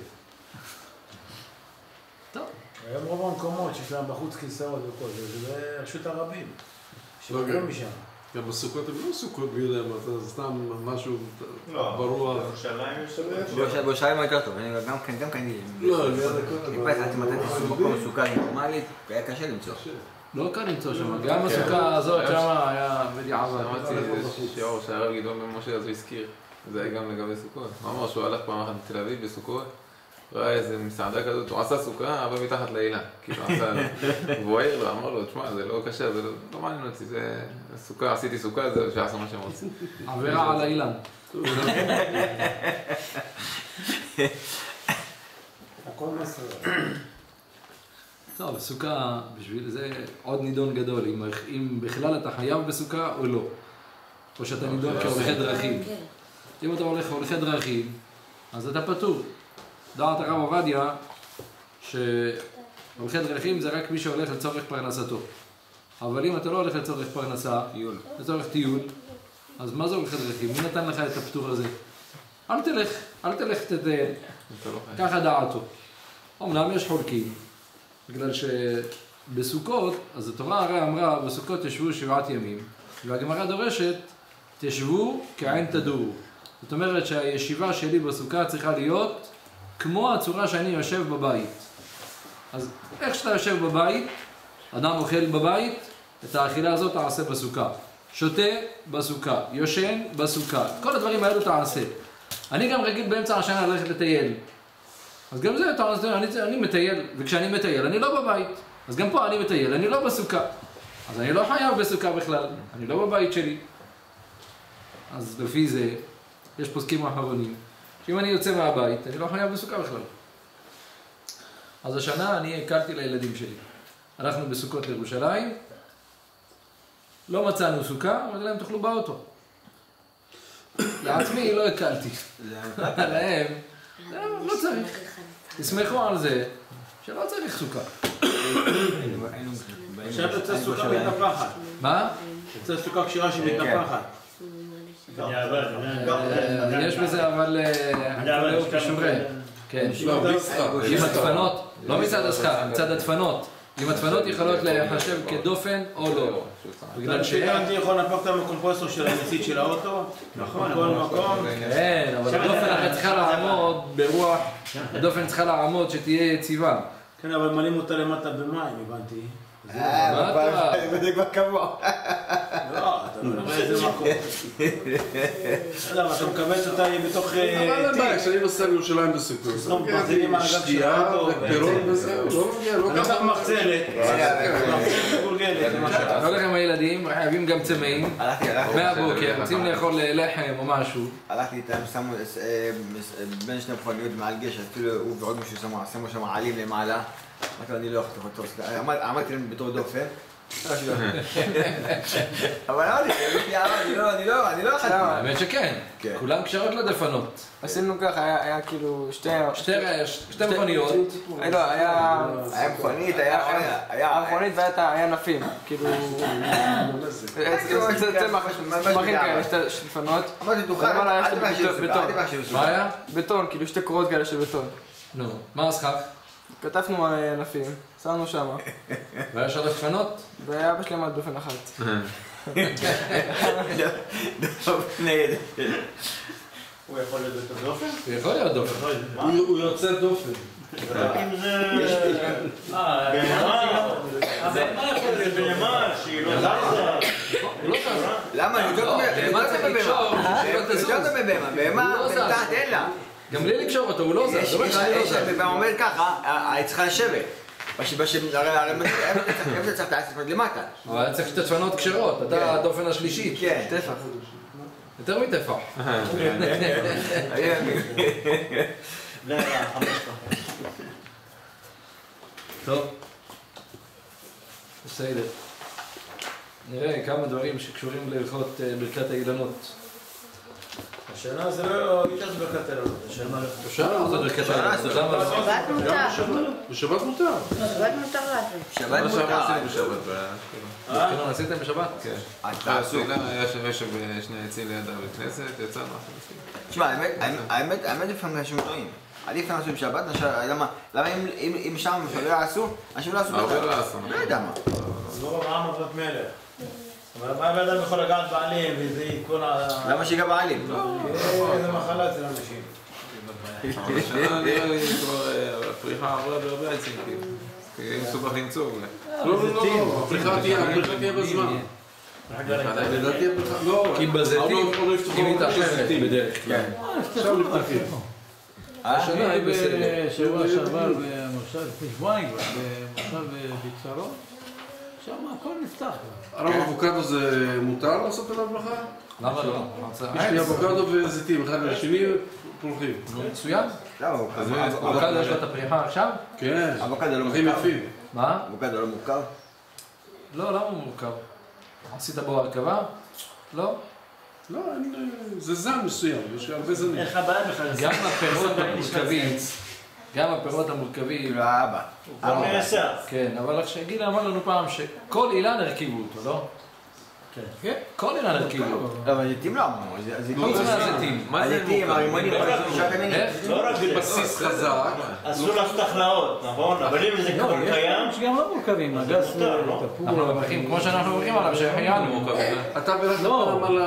Speaker 1: טוב.
Speaker 4: היום רוב המקומות שיש להם בחוץ כיסאות וכל זה, זה ברשות הרבים. שעוברים משם.
Speaker 2: גם בסוכות הם לא סוכות מי יודע מה, זה סתם משהו ברוח.
Speaker 3: בירושלים יותר טוב, גם כאן
Speaker 2: לא, אני
Speaker 3: חיפשתי מתי תעשו מקום סוכה נורמלית, היה קשה למצוא.
Speaker 1: לא קל למצוא שם, גם הסוכה הזאת שם היה בדיעבד.
Speaker 8: אמרתי שיעור שהרב גדעון בן משה אז הוא הזכיר, זה היה גם לגבי סוכות. הוא אמר שהוא הלך פעם אחת בתל אביב בסוכות, ראה איזה מסעדה כזאת, הוא עשה סוכה, אבל מתחת לעילה. כאילו עשה, והוא העיר לו, אמר לו, תשמע, זה לא קשה, זה לא מעניין אותי, זה סוכה, עשיתי סוכה, זה שעשו מה שהם רוצים.
Speaker 1: עבירה על האילן.
Speaker 4: הכל מסר.
Speaker 1: טוב, סוכה, בשביל זה עוד נידון גדול, אם בכלל אתה חייב בסוכה או לא. או שאתה נידון כהולכי דרכים. אם אתה הולך הולכי דרכים, אז אתה פטור. דעת הרב עובדיה, שהולכי דרכים זה רק מי שהולך לצורך פרנסתו. אבל אם אתה לא הולך לצורך פרנסה, לצורך טיול, אז מה זה הולכי דרכים? מי נתן לך את הפטור הזה? אל תלך תטייל. ככה דעתו. אמנם יש חולקים. בגלל שבסוכות, אז התורה הרי אמרה, בסוכות תשבו 7 ימים, והגמרא דורשת, תשבו כעין תדורו. זאת אומרת שהישיבה שלי בסוכה צריכה להיות כמו הצורה שאני יושב בבית. אז איך שאתה יושב בבית, אדם אוכל בבית, את האכילה הזאת תעשה בסוכה. שותה בסוכה, יושן בסוכה. כל הדברים האלו תעשה. אני גם רגיל באמצע השנה ללכת לטייל. אז גם זה, אני מטייל, וכשאני מטייל, אני לא בבית. אז גם פה אני מטייל, אני לא בסוכה. אז אני לא חייב בסוכה בכלל, אני לא בבית שלי. אז לפי זה, יש פוסקים אחרונים, שאם אני יוצא מהבית, אני לא חייב בסוכה בכלל. אז השנה אני הקלתי לילדים שלי. הלכנו בסוכות לירושלים, לא מצאנו סוכה, אבל להם תאכלו באוטו. לעצמי לא הקלתי. להם, לא צריך. תסמכו על זה שלא צריך סוכה.
Speaker 4: עכשיו יוצא סוכה מתנפחת.
Speaker 1: מה?
Speaker 4: יוצא סוכה קשירה שהיא מתנפחת.
Speaker 1: יש בזה אבל הוא כשורה. כן. עם הדפנות, לא מצד הסכך, מצד הדפנות. אם הדפנות יכולות להיחשב כדופן או לא. בגלל
Speaker 4: אני יכול לנפק את הקומפרסור של המצית של האוטו, בכל מקום.
Speaker 1: כן, אבל הדופן צריכה לעמוד ברוח, הדופן צריכה לעמוד שתהיה יציבה.
Speaker 4: כן, אבל מלאים אותה למטה במים, הבנתי.
Speaker 3: זה כבר קבוע.
Speaker 4: לא, אתה לא רואה איזה מקום. אתה מקבץ אותה בתוך...
Speaker 2: אבל אין בעיה, כשאני נוסע לירושלים בסוכות. שתייה, פירות וזהו, לא מגיע, לא
Speaker 4: ככה מחצלת.
Speaker 1: אני הולך עם הילדים, חייבים גם צמאים. מהבוקר, רוצים לאכול לחם או משהו.
Speaker 3: הלכתי איתם, שמו בין שני מכוניות מעל גשר, אפילו הוא ועוד מישהו שמו שם עלים למעלה. אמרתי לו, אני לא יכול לטוס, עמדתי להם בתור דופן. אבל אני לא אחד.
Speaker 1: האמת שכן, כולם קשרות לדפנות.
Speaker 6: עשינו ככה, היה כאילו
Speaker 1: שתי מכוניות.
Speaker 6: לא, היה
Speaker 3: מכונית,
Speaker 6: היה מכונית והיה ענפים. כאילו... צמחים כאלה, שתי דפנות.
Speaker 3: אמרתי, תוכל,
Speaker 1: מה היה?
Speaker 6: בטון, כאילו שתי קורות כאלה של בטון.
Speaker 1: נו, מה הסכך?
Speaker 6: כתבנו ענפים, שמנו שמה.
Speaker 1: והיה שלוש דפנות?
Speaker 6: ואבא שלי עמד דופן אחת.
Speaker 7: הוא יכול להיות דופן?
Speaker 1: הוא יכול להיות דופן.
Speaker 2: הוא יוצא דופן.
Speaker 7: אם זה... בהמה יכול להיות בהמה, שהיא לא זזה.
Speaker 3: למה? אני יותר בבהמה. בהמה, מתחת אין לה.
Speaker 1: גם בלי לקשור אותו, הוא לא זז.
Speaker 3: הוא אומר ככה, היא צריכה לשבת. הרי איפה צריך לעשות למטה?
Speaker 1: אבל היה צריך שתי דפנות קשרות, אתה הדופן השלישית.
Speaker 3: כן.
Speaker 6: טפח.
Speaker 1: יותר מטפח. טוב. בסדר. נראה כמה דברים שקשורים להלכות ברכת האילנות.
Speaker 4: השנה זה לא יותר ברכת האילנות, השנה לא.
Speaker 1: אפשר לעשות ברכת האילנות, למה?
Speaker 5: שבת מותר.
Speaker 2: בשבת מותר.
Speaker 5: שבת מותר לעשות.
Speaker 3: שבת מותר.
Speaker 1: בשבת. עשיתם בשבת?
Speaker 8: כן. תעשו. היה שווה שני עצים ליד הבית כנסת, יצאנו.
Speaker 3: תשמע, האמת לפעמים אנשים טועים. עדיף לעשות בשבת, למה אם שם לא יעשו, אנשים לא יעשו.
Speaker 8: הרבה לא יעשו.
Speaker 3: לא יודע מה.
Speaker 4: לא רבה עבודת מלך. אבל מה הבן יכול לגעת בעלים וזה כל ה...
Speaker 3: למה שיגע בעלים?
Speaker 4: איזה מחלה אצל אנשים.
Speaker 8: השנה נראה לי כבר הפריחה עברה בהרבה עצים, כי מסובך למצוא אולי.
Speaker 2: לא, הפריחה תהיה בזמן. לדעתי הפריחה, לא,
Speaker 1: כי בזיתים, היא מתאחרת בדרך כלל.
Speaker 2: עכשיו נפתחים.
Speaker 1: השנה היא בסדר.
Speaker 9: שבוע שעבר במושב, לפני שבועיים כבר, במושב בצרות, שם הכל נפתח.
Speaker 2: הרב אבוקדו זה מותר לעשות עליו ברכה?
Speaker 1: למה לא?
Speaker 2: יש לי אבוקדו וזיתים, אחד לשני פורחים.
Speaker 1: מצוין.
Speaker 3: למה?
Speaker 1: אבוקדו יש לו את הפריחה עכשיו?
Speaker 2: כן,
Speaker 3: אבוקדו לא
Speaker 2: פורחים
Speaker 3: מוכר.
Speaker 2: יפים.
Speaker 1: מה?
Speaker 3: אבוקדו לא מוכר?
Speaker 1: לא, למה הוא מורכב? עשית בו הרכבה? לא?
Speaker 2: לא, זה זן מסוים, יש הרבה זנים.
Speaker 7: איך הבעיה בכלל?
Speaker 1: גם הפירות המורכבים, גם הפירות המורכבים,
Speaker 3: כאילו האבא.
Speaker 7: אבא יעשה.
Speaker 1: כן, אבל גילה אמר לנו פעם שכל אילן הרכיבו אותו, לא? כן. כל אילן הרכיבו אותו.
Speaker 3: לא, אבל זיתים לא אמרו,
Speaker 1: חוץ מהזיתים.
Speaker 3: הזיתים, הרימונים,
Speaker 1: איך?
Speaker 7: לא רק
Speaker 2: בסיס חזק.
Speaker 7: אסור לעשות הכלאות, נכון? אבל אם זה כבר קיים...
Speaker 9: יש גם לא מורכבים, הגס
Speaker 1: אנחנו
Speaker 9: תפור.
Speaker 1: מברכים, כמו שאנחנו מברכים עליו, שהחיינו.
Speaker 2: אתה ברך פעם על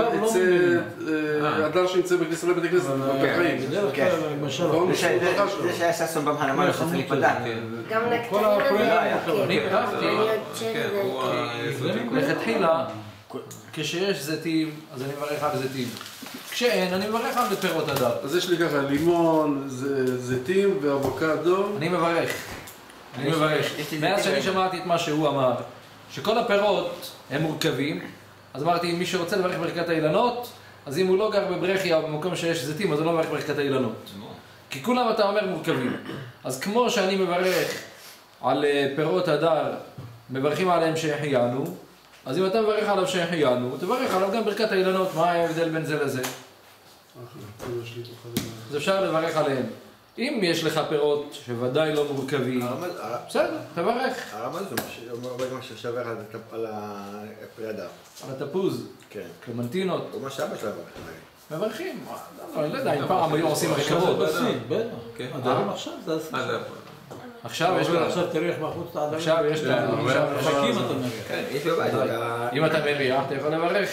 Speaker 2: האדם שנמצא בכניסה לבית הכנסת, בחיים.
Speaker 9: בדרך כלל, למשל,
Speaker 3: זה שהיה ששון במחנה, מה שצריך להיפתח.
Speaker 5: גם נקטרים
Speaker 1: אני אהבתי.
Speaker 8: כן, הוא
Speaker 1: לכתחילה, כשיש זיתים, אז אני מברך על זיתים. כשאין, אני מברך על פירות הדר.
Speaker 2: אז יש לי ככה לימון, זיתים ואבוקדו.
Speaker 1: אני מברך. אני מברך. מאז שאני שמעתי את מה שהוא אמר, שכל הפירות הם מורכבים, אז אמרתי, מי שרוצה לברך ברכת האילנות, אז אם הוא לא גר בברכיה או במקום שיש זיתים, אז הוא לא מברך ברכת האילנות. כי כולם אתה אומר מורכבים. אז כמו שאני מברך על פירות הדר, מברכים עליהם שהחיינו, אז אם אתה מברך עליו שהחיינו, תברך עליו גם ברכת האילנות, מה ההבדל בין זה לזה? אז אפשר לברך עליהם. אם יש לך פירות שוודאי לא מורכבים, בסדר, תברך.
Speaker 3: הרמז אומר גם ששווה על הפרי הדר.
Speaker 1: על התפוז,
Speaker 3: כן.
Speaker 1: קלמנטינות.
Speaker 3: הוא מה שאבא שלו
Speaker 1: מברכים. אני לא יודע אם פעם היו עושים רקבות.
Speaker 9: בטח. הדרים עכשיו זה הסין.
Speaker 1: עכשיו יש לה...
Speaker 9: עכשיו תראה איך בחוץ את העדרים.
Speaker 1: עכשיו יש לה...
Speaker 9: מפקים אתה מריח.
Speaker 3: כן, יש בבית.
Speaker 1: אם אתה מריח, אתה יכול לברך.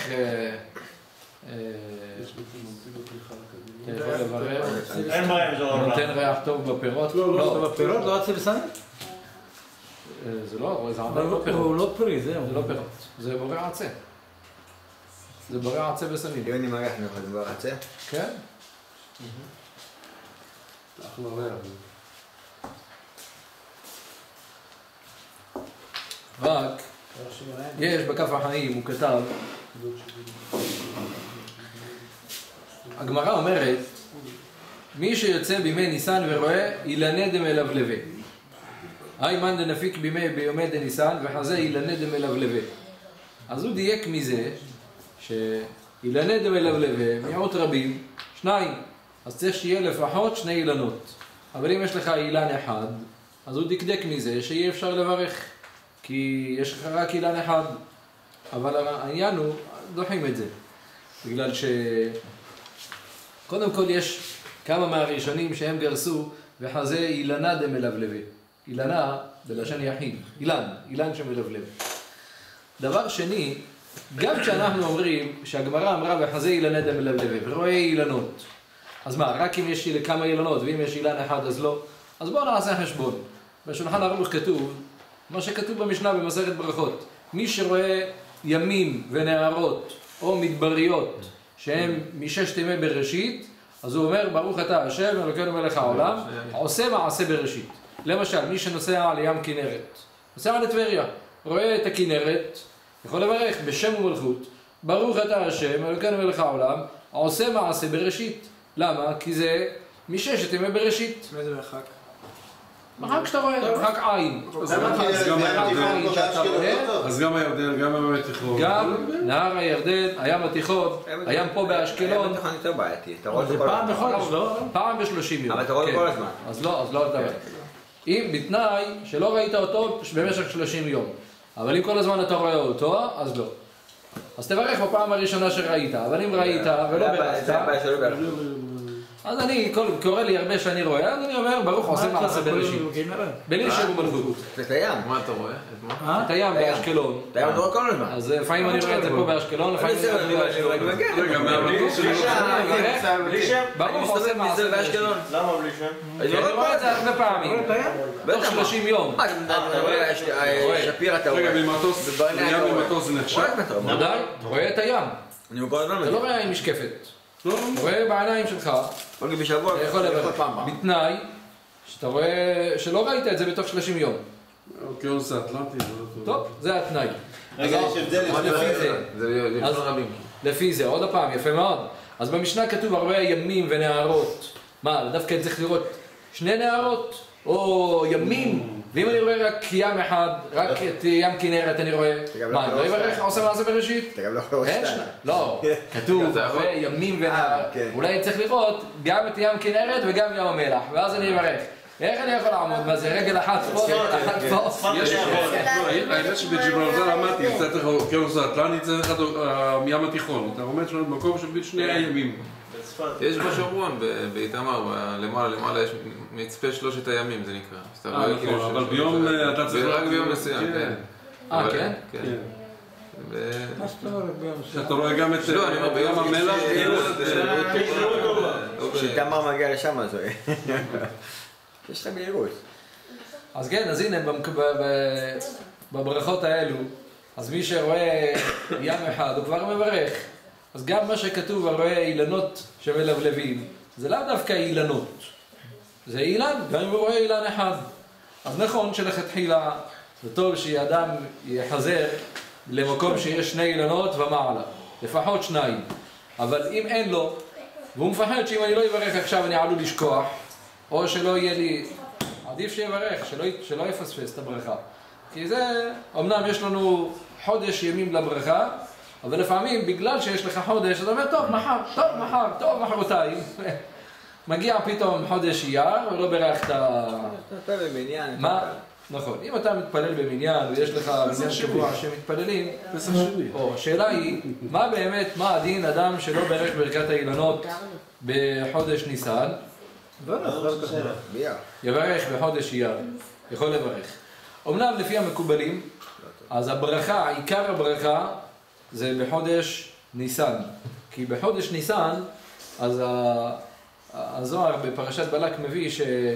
Speaker 1: אתה יכול לברך.
Speaker 7: אין בעיה עם זה עוד
Speaker 1: נותן ריח טוב בפירות.
Speaker 9: לא, בפירות לא רצה לסנן?
Speaker 1: זה לא, זה עדיין לא פירות.
Speaker 9: הוא לא פרי, זהו.
Speaker 1: זה לא פירות. זה בורא עצה. זה בורא עצה בסמים.
Speaker 3: אם אני מריח מיוחד, זה בורא עצה?
Speaker 1: כן.
Speaker 2: אחלה ריח.
Speaker 1: רק, יש בכף החיים, הוא כתב, הגמרא אומרת, מי שיוצא בימי ניסן ורואה, אילנה דמלבלבה. הימן דנפיק ביומי דניסן וחזה אילנה דמלבלבה. אז הוא דייק מזה, שאילנה דמלבלבה, מיעוט רבים, 2. אז צריך שיהיה לפחות 2 אילנות. אבל אם יש לך אילן אחד, אז הוא דקדק מזה שיהיה אפשר לברך. כי יש לך רק אילן אחד, אבל העניין הוא, דוחים את זה. בגלל קודם כל יש כמה מהראשונים שהם גרסו, וחזה אילנה דמלבלבה. אילנה בלשון יחיד, אילן שמלבלב. דבר שני, גם כשאנחנו אומרים, שהגמרא אמרה וחזה אילנה דמלבלבה, ורואה אילנות, אז מה, רק אם יש כמה אילנות, ואם יש אילן אחד אז לא, אז בואו נעשה חשבון. בשולחן ערוך כתוב, מה שכתוב במשנה במסכת ברכות, מי שרואה ימים ונערות או מדבריות שהם מששת ימי בראשית, אז הוא אומר ברוך אתה השם אלוקינו מלך העולם, עושה מעשה בראשית. למשל, מי שנוסע לים כנרת, נוסע לטבריה, רואה את הכנרת, יכול לברך בשם ומלכות, ברוך אתה השם אלוקינו מלך העולם, עושה מעשה בראשית. למה? כי זה מששת ימי בראשית.
Speaker 6: מאיזה מרחק?
Speaker 1: מרחק שאתה רואה, מרחק עין.
Speaker 2: אז גם הירדן, גם הים התיכון.
Speaker 1: גם נהר הירדן, הים התיכון, הים פה באשקלון.
Speaker 3: הים התיכון יותר בעייתי.
Speaker 9: זה פעם בחודש, לא?
Speaker 1: פעם ב30 יום.
Speaker 3: אבל אתה רואה כל הזמן.
Speaker 1: אז לא לדבר. אם בתנאי שלא ראית אותו במשך 30 יום. אבל אם כל הזמן אתה רואה אותו, אז לא. אז תברך בפעם הראשונה שראית. אבל אם ראית ולא ברכת, אז אני, קורא לי הרבה שאני רואה, אז אני אומר, ברוך עושה מעשה בראשית. בלי שהוא מלכות.
Speaker 3: את הים.
Speaker 8: מה אתה רואה?
Speaker 1: את הים באשקלון.
Speaker 3: את הים אתה רואה כל הזמן.
Speaker 1: אז לפעמים אני רואה את זה פה באשקלון, לפעמים אני רואה את זה באשקלון.
Speaker 2: רגע, מהמטוס שלי.
Speaker 7: בלי שם?
Speaker 1: ברוך עושה מעשה בראשית.
Speaker 7: למה בלי שם?
Speaker 1: אני רואה את זה הרבה פעמים. תוך 30 יום.
Speaker 3: מה, אתה רואה שפיר אתה רואה.
Speaker 2: רגע, ממטוס, ים ממטוס זה נחשב?
Speaker 1: ודאי, אתה רואה את הים.
Speaker 3: אני כל הזמן
Speaker 1: אתה לא רואה עם משקפת. אתה רואה בעיניים שלך.
Speaker 3: הולכים בשבוע.
Speaker 1: אתה יכול לברך. בתנאי שאתה רואה שלא ראית את זה בתוך 30 יום.
Speaker 2: אוקיינוס האטלנטי.
Speaker 1: טוב, זה התנאי.
Speaker 7: רגע, יש הבדל.
Speaker 1: לפי זה, עוד פעם, יפה מאוד. אז במשנה כתוב הרבה ימים ונערות. מה, דווקא צריך לראות 2 נערות? או ימים? ואם אני רואה רק ים אחד, רק את ים כנרת אני רואה, מה, אני לא אברך עושה מעשה בראשית?
Speaker 3: אתה גם לא יכול לראות 2.
Speaker 1: לא, כתוב הרבה ימים ונערות. אולי צריך לראות גם את ים כנרת וגם ים המלח, ואז אני אברך. איך אני יכול לעמוד? מה זה, רגל אחת פה, אחת פה?
Speaker 2: האמת שבג'יברלטר אמרתי, זה צריך אוקיינוס האטלנטי, זה אחד הים התיכון. אתה עומד שם במקום של 2 הימים.
Speaker 8: יש בשומרון, באיתמר, למעלה יש מצפה 3 הימים, זה נקרא.
Speaker 2: אבל ביום אתה צריך...
Speaker 8: רק ביום מסוים, כן.
Speaker 1: כן?
Speaker 8: כן.
Speaker 9: מה שאתה רואה ביום מסוים?
Speaker 2: אתה רואה גם את ים המלח?
Speaker 3: כשתמר מגיע לשם אז יש לך מהירות.
Speaker 1: אז כן, אז הנה, בברכות האלו, אז מי שרואה ים אחד הוא כבר מברך. אז גם מה שכתוב על רואה אילנות שמלבלבים, זה לאו דווקא אילנות. זה אילן, גם אם הוא רואה אילן אחד. אז נכון שלכתחילה זה טוב שאדם יחזר למקום שיש 2 אילנות ומעלה. לפחות 2. אבל אם אין לו, והוא מפחד שאם אני לא אברך עכשיו אני עלול לשכוח, או שלא יהיה לי, עדיף שיברך, שלא יפספס את הברכה. כי זה, אמנם יש לנו חודש ימים לברכה, אבל לפעמים בגלל שיש לך חודש, אתה אומר, טוב, מחר, טוב, מחרתיים. מגיע פתאום חודש אייר ולא בירך את ה...
Speaker 3: אתה במניין.
Speaker 1: מה? נכון. אם אתה מתפלל במניין ויש לך מניין שבוע שמתפללים, השאלה היא, מה באמת, מה הדין אדם שלא בירך ברכת האילנות בחודש ניסן? יברך בחודש אייר, יכול לברך. אמנם לפי המקובלים, אז הברכה, עיקר הברכה זה בחודש ניסן. כי בחודש ניסן, אז הזוהר בפרשת בלק מביא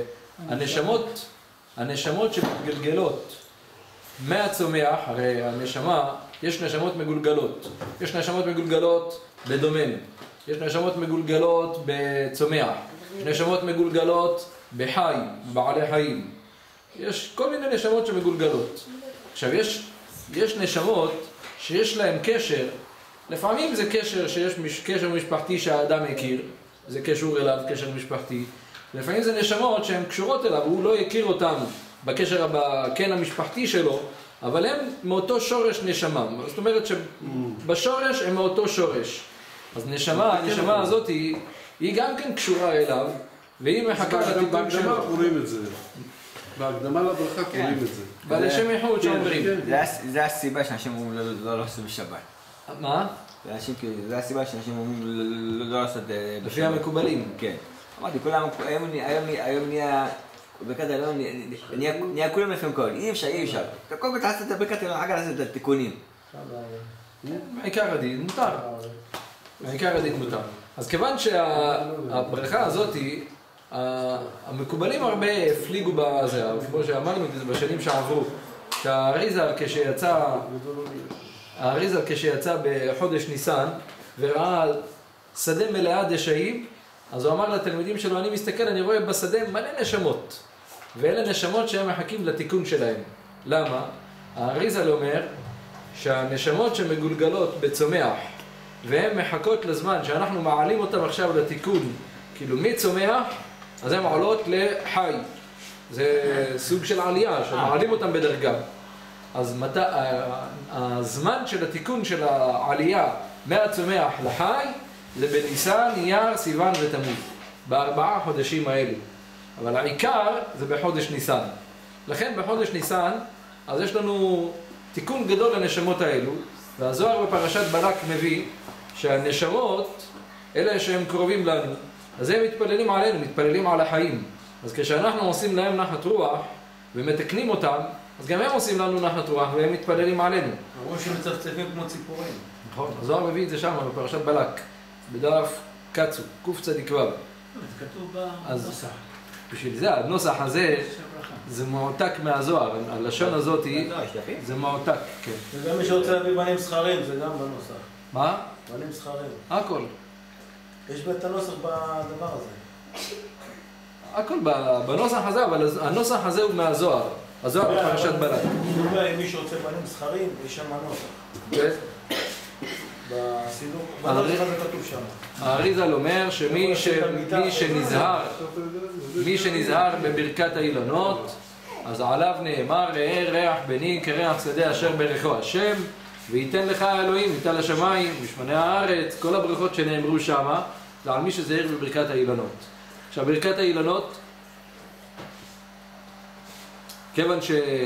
Speaker 1: שהנשמות שמתגלגלות מהצומח, הרי הנשמה, יש נשמות מגולגלות. יש נשמות מגולגלות בדומם, יש נשמות מגולגלות בצומח, יש נשמות מגולגלות בחי, בעלי חיים. יש כל מיני נשמות שמגולגלות. עכשיו, יש נשמות שיש להן קשר, לפעמים זה קשר שיש קשר משפחתי שהאדם הכיר, זה קשור אליו, קשר משפחתי. לפעמים זה נשמות שהן קשורות אליו, הוא לא יכיר אותן בקשר הבקן המשפחתי שלו, אבל הם מאותו שורש נשמה. זאת אומרת שבשורש הם מאותו שורש. אז הנשמה הזאת היא גם כן קשורה אליו, והיא מחכה לטיפול שלו.
Speaker 2: קוראים את זה. בהקדמה לברכה קוראים את זה.
Speaker 1: ולשם ייחוד שאומרים.
Speaker 3: זה הסיבה שאנשים אומרים לא לעשות בשבת.
Speaker 1: מה?
Speaker 3: זה הסיבה שאנשים אומרים לא לעשות בשבת.
Speaker 1: לפי המקובלים.
Speaker 3: כן. אמרתי, כולם, היום נהיה, ברכת האילון נהיה כולם לפעמים כל, אי אפשר. אתה כל כך לעשות את ברכת האילון, אחר כך לעשות את התיקונים.
Speaker 1: בעיקר הדין מותר. אז כיוון שהברכה הזאת, המקובלים הרבה הפליגו בזה, כמו שאמרנו את זה בשנים שעברו, שהאריזל כשיצא בחודש ניסן וראה שדה מלאה דשאים, אז הוא אמר לתלמידים שלו, אני מסתכל, אני רואה בשדה מלא נשמות, ואלה נשמות שהם מחכים לתיקון שלהם. למה? האריזל אומר שהנשמות שמגולגלות בצומח והן מחכות לזמן שאנחנו מעלים אותם עכשיו לתיקון, כאילו מצומח, אז הן עולות לחי. זה סוג של עלייה, שמעלים אותם בדרגה. אז הזמן של התיקון של העלייה מהצומח לחי, זה בניסן, אייר, סיוון ותמוז. ב4 חודשים האלו. אבל העיקר זה בחודש ניסן. לכן בחודש ניסן, אז יש לנו תיקון גדול לנשמות האלו, והזוהר בפרשת בלק מביא שהנשמות, אלה שהם קרובים לנו, אז הם מתפללים עלינו, מתפללים על החיים. אז כשאנחנו עושים להם נחת רוח ומתקנים אותם, אז גם הם עושים לנו נחת רוח והם מתפללים עלינו.
Speaker 4: אמרו שמצפצפים כמו ציפורים.
Speaker 1: נכון, הזוהר מביא את זה שם בפרשת בלק, בדף קצו, קוף צדיק וו.
Speaker 9: זה כתוב בנוסח.
Speaker 1: בשביל זה, הנוסח הזה, זה מעותק מהזוהר, הלשון הזאת זה מעותק, כן.
Speaker 4: וגם מי שרוצה להביא בנים זכרים, זה גם בנוסח.
Speaker 1: מה?
Speaker 4: בנים זכרים.
Speaker 1: הכל. יש
Speaker 4: את הנוסח בדבר הזה.
Speaker 1: הכל בנוסח הזה, אבל הנוסח הזה הוא מהזוהר. הזוהר בפרשת בלק.
Speaker 4: אני אומר, אם מי שרוצה בנים זכרים, יש שם הנוסח.
Speaker 1: כן.
Speaker 4: בסידור, בנוסח הזה כתוב שם.
Speaker 1: האריזל אומר שמי שנזהר בברכת האילנות, אז עליו נאמר, ראה ריח בני כריח שדה אשר ברכו השם, וייתן לך אלוהים, ייתן לשמיים, משמני הארץ, כל הברכות שנאמרו שמה, זה על מי שזהיר בברכת האילנות. עכשיו, ברכת האילנות, כיוון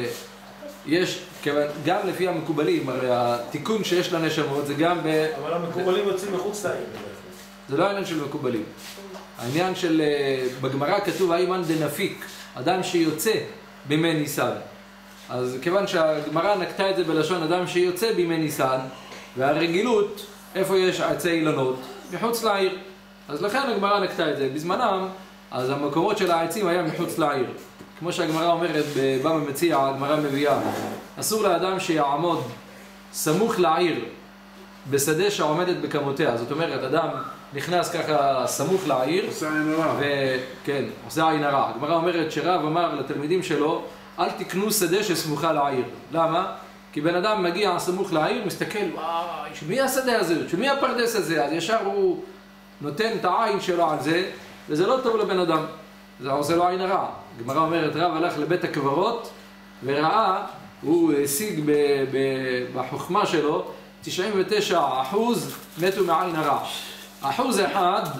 Speaker 1: גם לפי המקובלים, הרי התיקון שיש לנשמות זה גם
Speaker 4: אבל המקובלים יוצאים מחוץ לעיר.
Speaker 1: זה לא העניין של מקובלים. העניין של, בגמרא כתוב, האימן דנפיק, אדם שיוצא בימי ניסן. אז כיוון שהגמרא נקטה את זה בלשון אדם שיוצא בימי ניסן, והרגילות, איפה יש עצי אילנות? מחוץ לעיר. אז לכן הגמרא נקטה את זה. בזמנם, אז המקומות של העצים היה מחוץ לעיר. כמו שהגמרא אומרת בבבא מציעא, הגמרא מביאה, אסור לאדם שיעמוד סמוך לעיר בשדה שעומדת בקמותיה. זאת אומרת, אדם נכנס ככה סמוך לעיר,
Speaker 2: עושה עין הרע.
Speaker 1: כן, עושה עין הרע. הגמרא אומרת שרב אמר לתלמידים שלו, אל תקנו שדה שסמוכה לעיר. למה? כי בן אדם מגיע סמוך לעיר, מסתכל, וואי, של מי השדה הזה? של מי הפרדס הזה? אז ישר הוא נותן את העין שלו על זה, וזה לא טוב לבן אדם. זה עושה לו עין הרע. הגמרא אומרת, רב הלך לבית הקברות, וראה, הוא השיג בחוכמה שלו, 99% מתו מעין הרע. 1%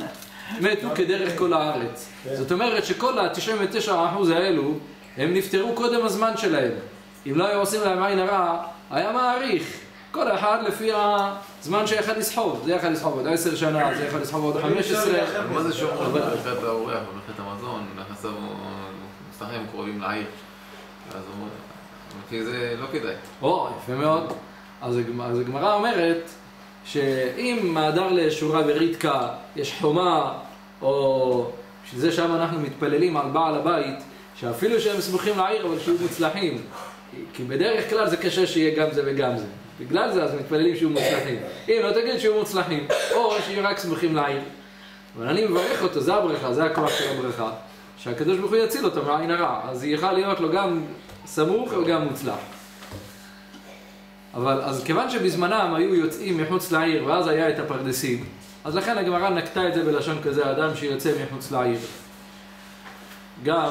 Speaker 1: מתו כדרך כל הארץ. זאת אומרת שכל ה-99% האלו, הם נפטרו קודם הזמן שלהם. אם לא היו עושים להם עין הרע, היה מעריך. כל אחד לפי הזמן שיכל לסחוב. זה יכל לסחוב עוד 10 שנה, זה יכל לסחוב עוד 15.
Speaker 8: מה זה שאומר ברכת האורח, ברכת המזון, נכסיו מסתכם קרובים לעיר. אז הוא אומר, כי זה לא כדאי.
Speaker 1: יפה מאוד. אז הגמרא אומרת שאם מהדר לשורה וריתקה יש חומה, או שזה שם אנחנו מתפללים על בעל הבית, שאפילו שהם סמוכים לעיר אבל שיהיו מוצלחים. כי בדרך כלל זה קשה שיהיה גם זה וגם זה. בגלל זה אז מתפללים שיהיו מוצלחים. אם לא תגיד שיהיו מוצלחים, או שיהיו רק סמוכים לעיר. אבל אני מברך אותו, זה הברכה, זה הכוח של הברכה, שהקדוש ברוך הוא יציל אותו מהעין הרע. אז יוכל להיות לו גם סמוך וגם מוצלח. אבל אז כיוון שבזמנם היו יוצאים מחוץ לעיר ואז היה את הפרדסים, אז לכן הגמרא נקטה את זה בלשון כזה, אדם שיוצא מחוץ לעיר. גם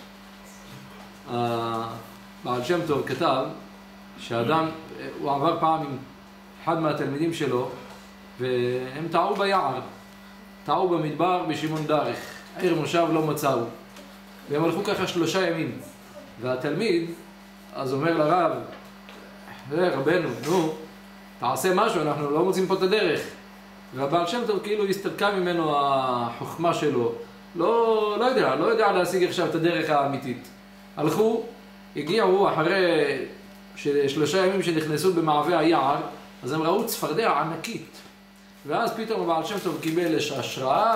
Speaker 1: בעל שם טוב כתב שאדם, הוא עבר פעם עם אחד מהתלמידים שלו והם טעו ביער, טעו במדבר בשמעון דרך, עיר מושב לא מצאו, והם הלכו ככה 3 ימים, והתלמיד אז אומר לרב, רבנו, נו, תעשה משהו, אנחנו לא מוצאים פה את הדרך. והבעל שם טוב כאילו הסתלקה ממנו החוכמה שלו, לא יודע להשיג עכשיו את הדרך האמיתית. הלכו, הגיעו אחרי 3 ימים שנכנסו במעבה היער, אז הם ראו צפרדע ענקית. ואז פתאום הבעל שם טוב קיבל השראה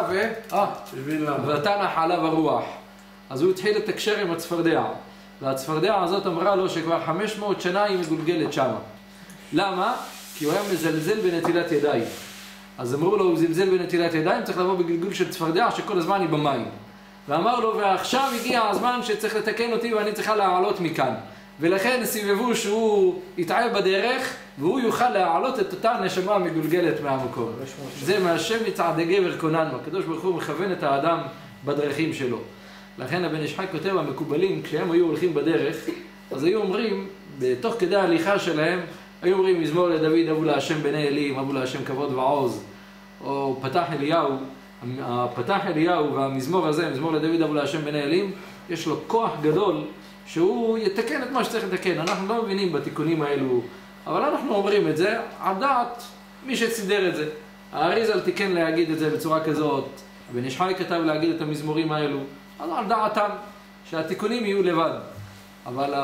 Speaker 1: ונתן עליו הרוח. אז הוא התחיל לתקשר עם הצפרדע. והצפרדע הזאת אמרה לו שכבר 500 שנה היא מגולגלת שמה. למה? כי הוא היה מזלזל בנטילת ידיים. אז אמרו לו, הוא זלזל בנטילת ידיים, צריך לבוא בגלגול של צפרדע שכל הזמן היא במים. ואמר לו, ועכשיו הגיע הזמן שצריך לתקן אותי ואני צריכה לעלות מכאן. ולכן סיבבו שהוא יתעב בדרך, והוא יוכל להעלות את אותה נשמה מגולגלת מהמקום. זה מהשם מצעדי גבר קוננו. הקדוש ברוך הוא מכוון את האדם בדרכים שלו. לכן הבן איש חי כותב, המקובלים, כשהם היו הולכים בדרך, אז היו אומרים, בתוך כדי ההליכה שלהם, היו אומרים, מזמור לדוד, אבו להשם בני אלים, אבו להשם כבוד ועוז, או פתח אליהו, הפתח אליהו והמזמור הזה, מזמור לדוד, אבו להשם בני אלים, יש לו כוח גדול שהוא יתקן את מה שצריך לתקן. אנחנו לא מבינים בתיקונים האלו, אבל אנחנו אומרים את זה על דעת מי שסידר את זה. האריזל תיקן להגיד את זה בצורה כזאת, הבן איש חי כתב להגיד את המזמורים האלו, אז על דעתם שהתיקונים יהיו לבד. אבל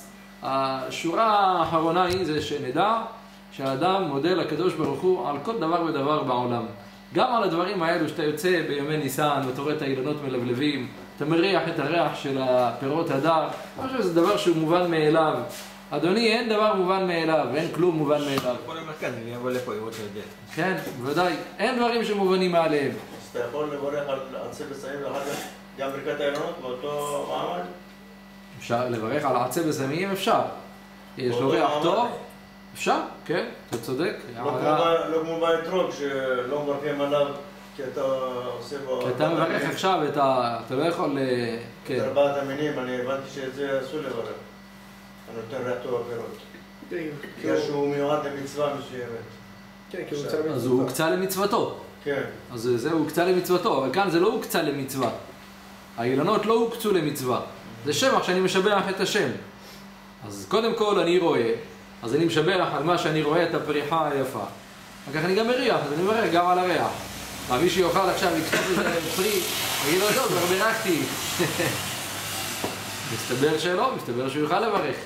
Speaker 1: השורה האחרונה היא זה שנדע שהאדם מודה לקדוש ברוך הוא על כל דבר ודבר בעולם. גם על הדברים האלו שאתה יוצא בימי ניסן ואתה רואה את האילנות מלבלבים, אתה מריח את הריח של הפירות הדר, אני חושב שזה דבר שהוא מובן מאליו. אדוני, אין דבר מובן מאליו, אין כלום מובן מאליו.
Speaker 3: כל המרכז, אני אבוא לפה, לראות את זה.
Speaker 1: כן, בוודאי. אין דברים שמובנים מעליהם.
Speaker 7: אז אתה יכול לברך על עצי בשמים ואחר כך גם ברכת האילנות באותו מעמד?
Speaker 1: אפשר לברך על עצי בשמים, אפשר. יש לו ריח טוב, אפשר, כן, אתה צודק.
Speaker 7: לא כמו באתרוג שלא מברכים עליו כי אתה עושה בו...
Speaker 1: כי אתה מברך עכשיו, אתה לא יכול...
Speaker 7: את 4 המינים, אני הבנתי שאת זה אסור לברך. אני נותן ריח טוב בפירות. בגלל שהוא מיועד למצווה מסוימת.
Speaker 1: אז הוא הוקצה למצוותו.
Speaker 7: כן.
Speaker 1: אז זהו, הוא הוקצה למצוותו, אבל כאן זה לא הוקצה למצווה. האילנות לא הוקצו למצווה. זה שבח שאני משבח את השם. אז קודם כל אני רואה, אז אני משבח על מה שאני רואה את הפריחה היפה. אחר כך אני גם מריח, אז אני מברך גם על הריח. מי שיוכל עכשיו לקצת את פרי, אגיד לו, טוב, כבר בירכתי. מסתבר שלא, מסתבר שהוא יוכל לברך.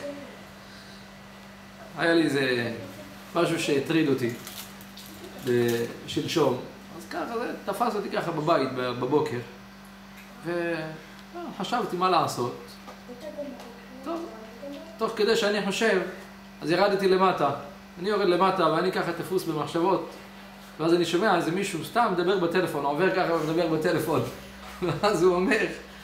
Speaker 1: היה לי איזה משהו שהטריד אותי שלשום. אז ככה, זה תפס אותי ככה בבית בבוקר. וחשבתי מה לעשות. טוב, תוך כדי שאני חושב, אז ירדתי למטה. אני יורד למטה ואני ככה תפוס במחשבות. ואז אני שומע איזה מישהו סתם מדבר בטלפון, עובר ככה ומדבר בטלפון. ואז הוא אומר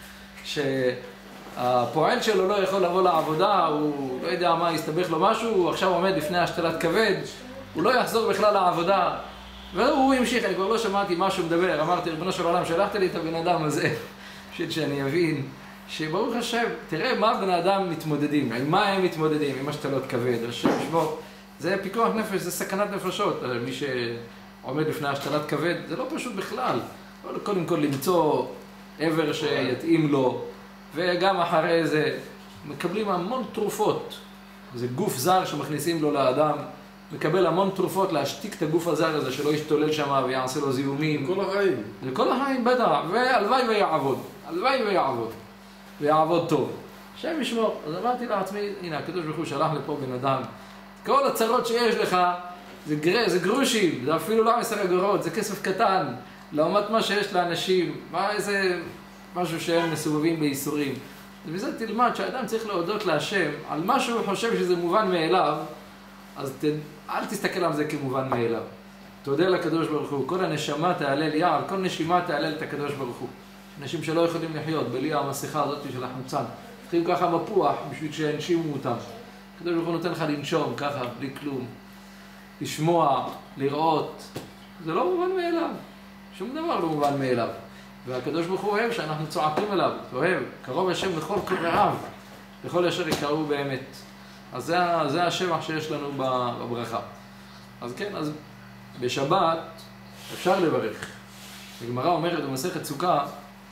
Speaker 1: שהפועל שלו לא יכול לבוא לעבודה, הוא לא יודע מה, יסתבך לו משהו, הוא עכשיו עומד לפני השתלת כבד, הוא לא יחזור בכלל לעבודה. והוא המשיך, אני כבר לא שמעתי מה שהוא מדבר, אמרתי, ריבונו של עולם, שלחת לי את הבן אדם הזה, בשביל שאני אבין שברוך השם, תראה מה בן אדם מתמודדים, עם מה הם מתמודדים, עם השתלות כבד, זה פיקוח נפש, זה סכנת נפשות, מי שעומד לפני השתלת כבד, זה לא פשוט בכלל. קודם כל למצוא עבר שיתאים לו, וגם אחרי זה מקבלים המון תרופות. זה גוף זר שמכניסים לו לאדם, מקבל המון תרופות להשתיק את הגוף הזר הזה, שלא ישתולל שם ויעשה לו זיהומים.
Speaker 2: כל החיים.
Speaker 1: זה כל החיים בטח, והלוואי ויעבוד, הלוואי ויעבוד, ויעבוד טוב. השם ישמור. אז אמרתי לעצמי, הנה, הקדוש ברוך הוא שלח לפה בן אדם. כל הצרות שיש לך, זה גרושים, זה אפילו לא 10 אגורות, זה כסף קטן, לעומת מה שיש לאנשים, איזה משהו שהם מסובבים בייסורים. וזה תלמד שהאדם צריך להודות להשם על מה שהוא חושב שזה מובן מאליו, אז אל תסתכל על זה כמובן מאליו. תודה לקדוש ברוך הוא, כל הנשמה תעלל יער, כל נשימה תעלל את הקדוש ברוך הוא. אנשים שלא יכולים לחיות בלי המסכה הזאת של החמצן, צריכים ככה מפוח בשביל שינשימו אותם. הקדוש ברוך הוא נותן לך לנשום ככה, בלי כלום. לשמוע, לראות, זה לא מובן מאליו. שום דבר לא מובן מאליו. והקדוש ברוך הוא אוהב שאנחנו צועקים אליו, אוהב, קרוב השם לכל קוראיו, לכל אשר יקראו באמת. אז זה השבח שיש לנו בברכה. אז כן, אז בשבת אפשר לברך. הגמרא אומרת במסכת סוכה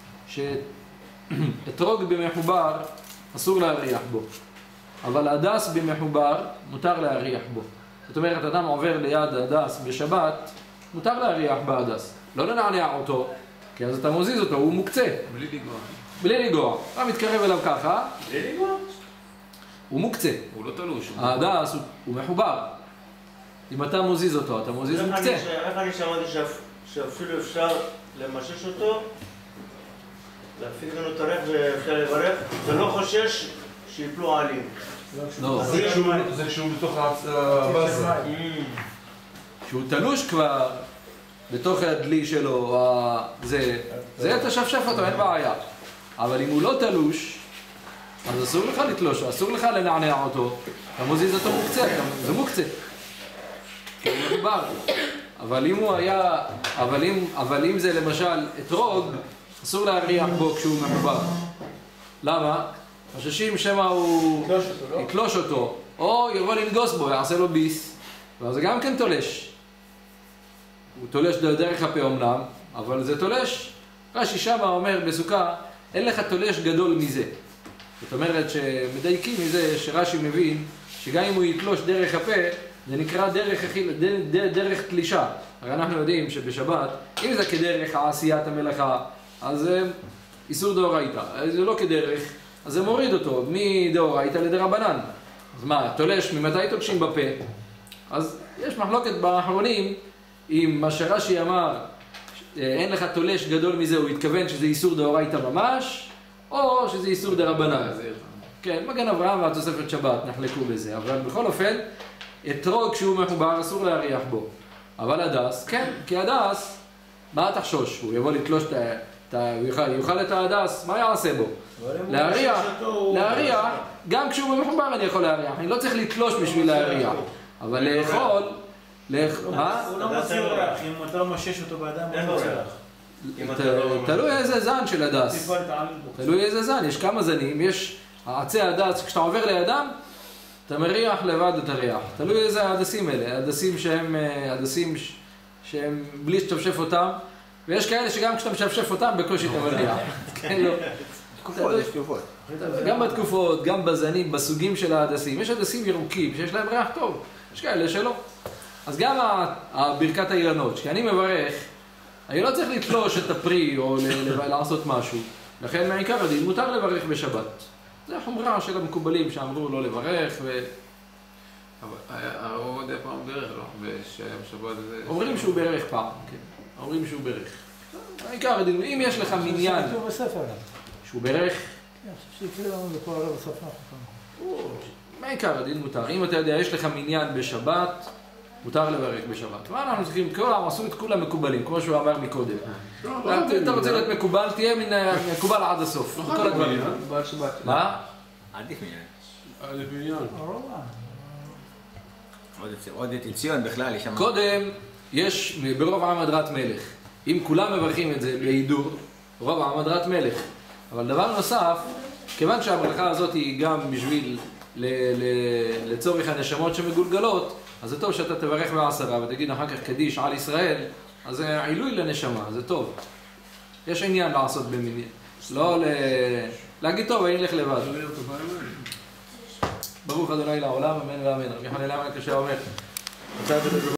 Speaker 1: שאתרוג במחובר אסור להריח בו, אבל הדס במחובר מותר להריח בו. זאת אומרת, אדם עובר ליד הדס בשבת, מותר להריח בהדס. לא לנענע אותו, כי אז אתה מוזיז אותו, הוא מוקצה.
Speaker 8: בלי לגוע.
Speaker 1: בלי לגוע. אתה מתקרב אליו ככה.
Speaker 7: בלי לגוע?
Speaker 1: הוא מוקצה.
Speaker 8: הוא לא תלוש.
Speaker 1: ההדס הוא מחובר. אם אתה מוזיז אותו, אתה מוזיז מוקצה.
Speaker 7: איך אני שמעתי שאפילו אפשר למשש אותו, להפיק לנו את הריח ואפשר לברך, ולא חושש שיפלו עלים.
Speaker 1: לא.
Speaker 2: זה כשהוא בתוך הבאזה.
Speaker 1: כשהוא תלוש כבר בתוך הדלי שלו, זה תשפשף אותו, אין בעיה. אבל אם הוא לא תלוש, אז אסור לך לתלוש, אסור לך לנענע אותו. אתה מוזיז אותו מוקצה, זה מוקצה. הוא מחובר. אבל אם הוא היה, אבל אם זה למשל אתרוג, אסור להריח בו כשהוא מחובר. למה? חוששים שמא הוא יתלוש אותו, או יבוא לנגוס בו, יעשה לו ביס, ואז זה גם כן תולש. הוא תולש דרך הפה אומנם, אבל זה תולש. רש"י שמה אומר בסוכה, אין לך תולש גדול מזה. זאת אומרת שמדייקים מזה שרש"י מבין שגם אם הוא יתלוש דרך הפה, זה נקרא דרך תלישה. הרי אנחנו יודעים שבשבת, אם זה כדרך עשיית המלאכה, אז זה איסור דאורייתא. זה לא כדרך, אז זה מוריד אותו מדאורייתא לדרבנן. אז מה, תולש, ממתי תולשים בפה? אז יש מחלוקת באחרונים, אם מה שרש"י אמר, אין לך תולש גדול מזה, הוא התכוון שזה איסור דאורייתא ממש, או שזה איסור דרבנן. כן, מגן אברהם והתוספת שבת נחלקו בזה, אבל בכל אופן, אתרוג כשהוא מחובר אסור להריח בו. אבל הדס, כן, כי הדס, מה תחשוש? הוא יבוא לתלוש יאכל את ההדס, מה יעשה בו? להריח, גם כשהוא מחובר אני יכול להריח, אני לא צריך לתלוש בשביל להריח, אבל לאכול,
Speaker 4: הוא לא מוציא ריח, אם אתה משש אותו באדם, הוא מוציא ריח.
Speaker 1: תלוי איזה זן של הדס, תלוי איזה זן, יש כמה זנים, יש עצי הדס, כשאתה עובר לידם, אתה מריח לבד את הריח, תלוי איזה הדסים אלה, הדסים שהם בלי שתשפשף אותם, ויש כאלה שגם כשאתה משפשף אותם בקושי אתה מריח.
Speaker 3: תקופות, יש תקופות.
Speaker 1: גם בתקופות, גם בזנים, בסוגים של ההדסים, יש הדסים ירוקים שיש להם ריח טוב, יש כאלה שלא. אז גם ברכת האילנות, כשאני מברך, אני לא צריך לתלוש את הפרי או לעשות משהו, לכן מעיקר הדין מותר לברך בשבת. זה החומרה של המקובלים שאמרו לא לברך
Speaker 8: הרב עובדיה פעם ברך, לא? בשבת הזה...
Speaker 1: אומרים שהוא ברך פעם, כן. אומרים שהוא ברך. העיקר הדין, אם יש לך מניין...
Speaker 9: כתוב בספר.
Speaker 1: שהוא ברך...
Speaker 9: כן, אני חושב שיקראו לנו לפה הרב בספר.
Speaker 1: העיקר הדין מותר. אם אתה יודע, יש לך מניין בשבת, מותר לברך בשבת. מה אנחנו צריכים? כולם עשו את כולם מקובלים, כמו שהוא אמר מקודם. אתה רוצה להיות מקובל, תהיה מקובל עד הסוף. כל הדברים. מה?
Speaker 3: עדיף מניין.
Speaker 2: עדיף מניין.
Speaker 3: עוד את ציון בכלל, יש שם...
Speaker 1: קודם, יש ברוב עם הדרת מלך. אם כולם מברכים את זה בהידור, רוב עם הדרת מלך. אבל דבר נוסף, כיוון שהברכה הזאת היא גם בשביל לצורך הנשמות שמגולגלות, אז זה טוב שאתה תברך בעשרה ותגיד אחר כך קדיש על ישראל, אז זה עילוי לנשמה, זה טוב. יש עניין לעשות במניין. לא להגיד טוב, אני אלך לבד. ברוך ה' לעולם, אמן ואמן. רבי חנניה בן עקשיא אומר,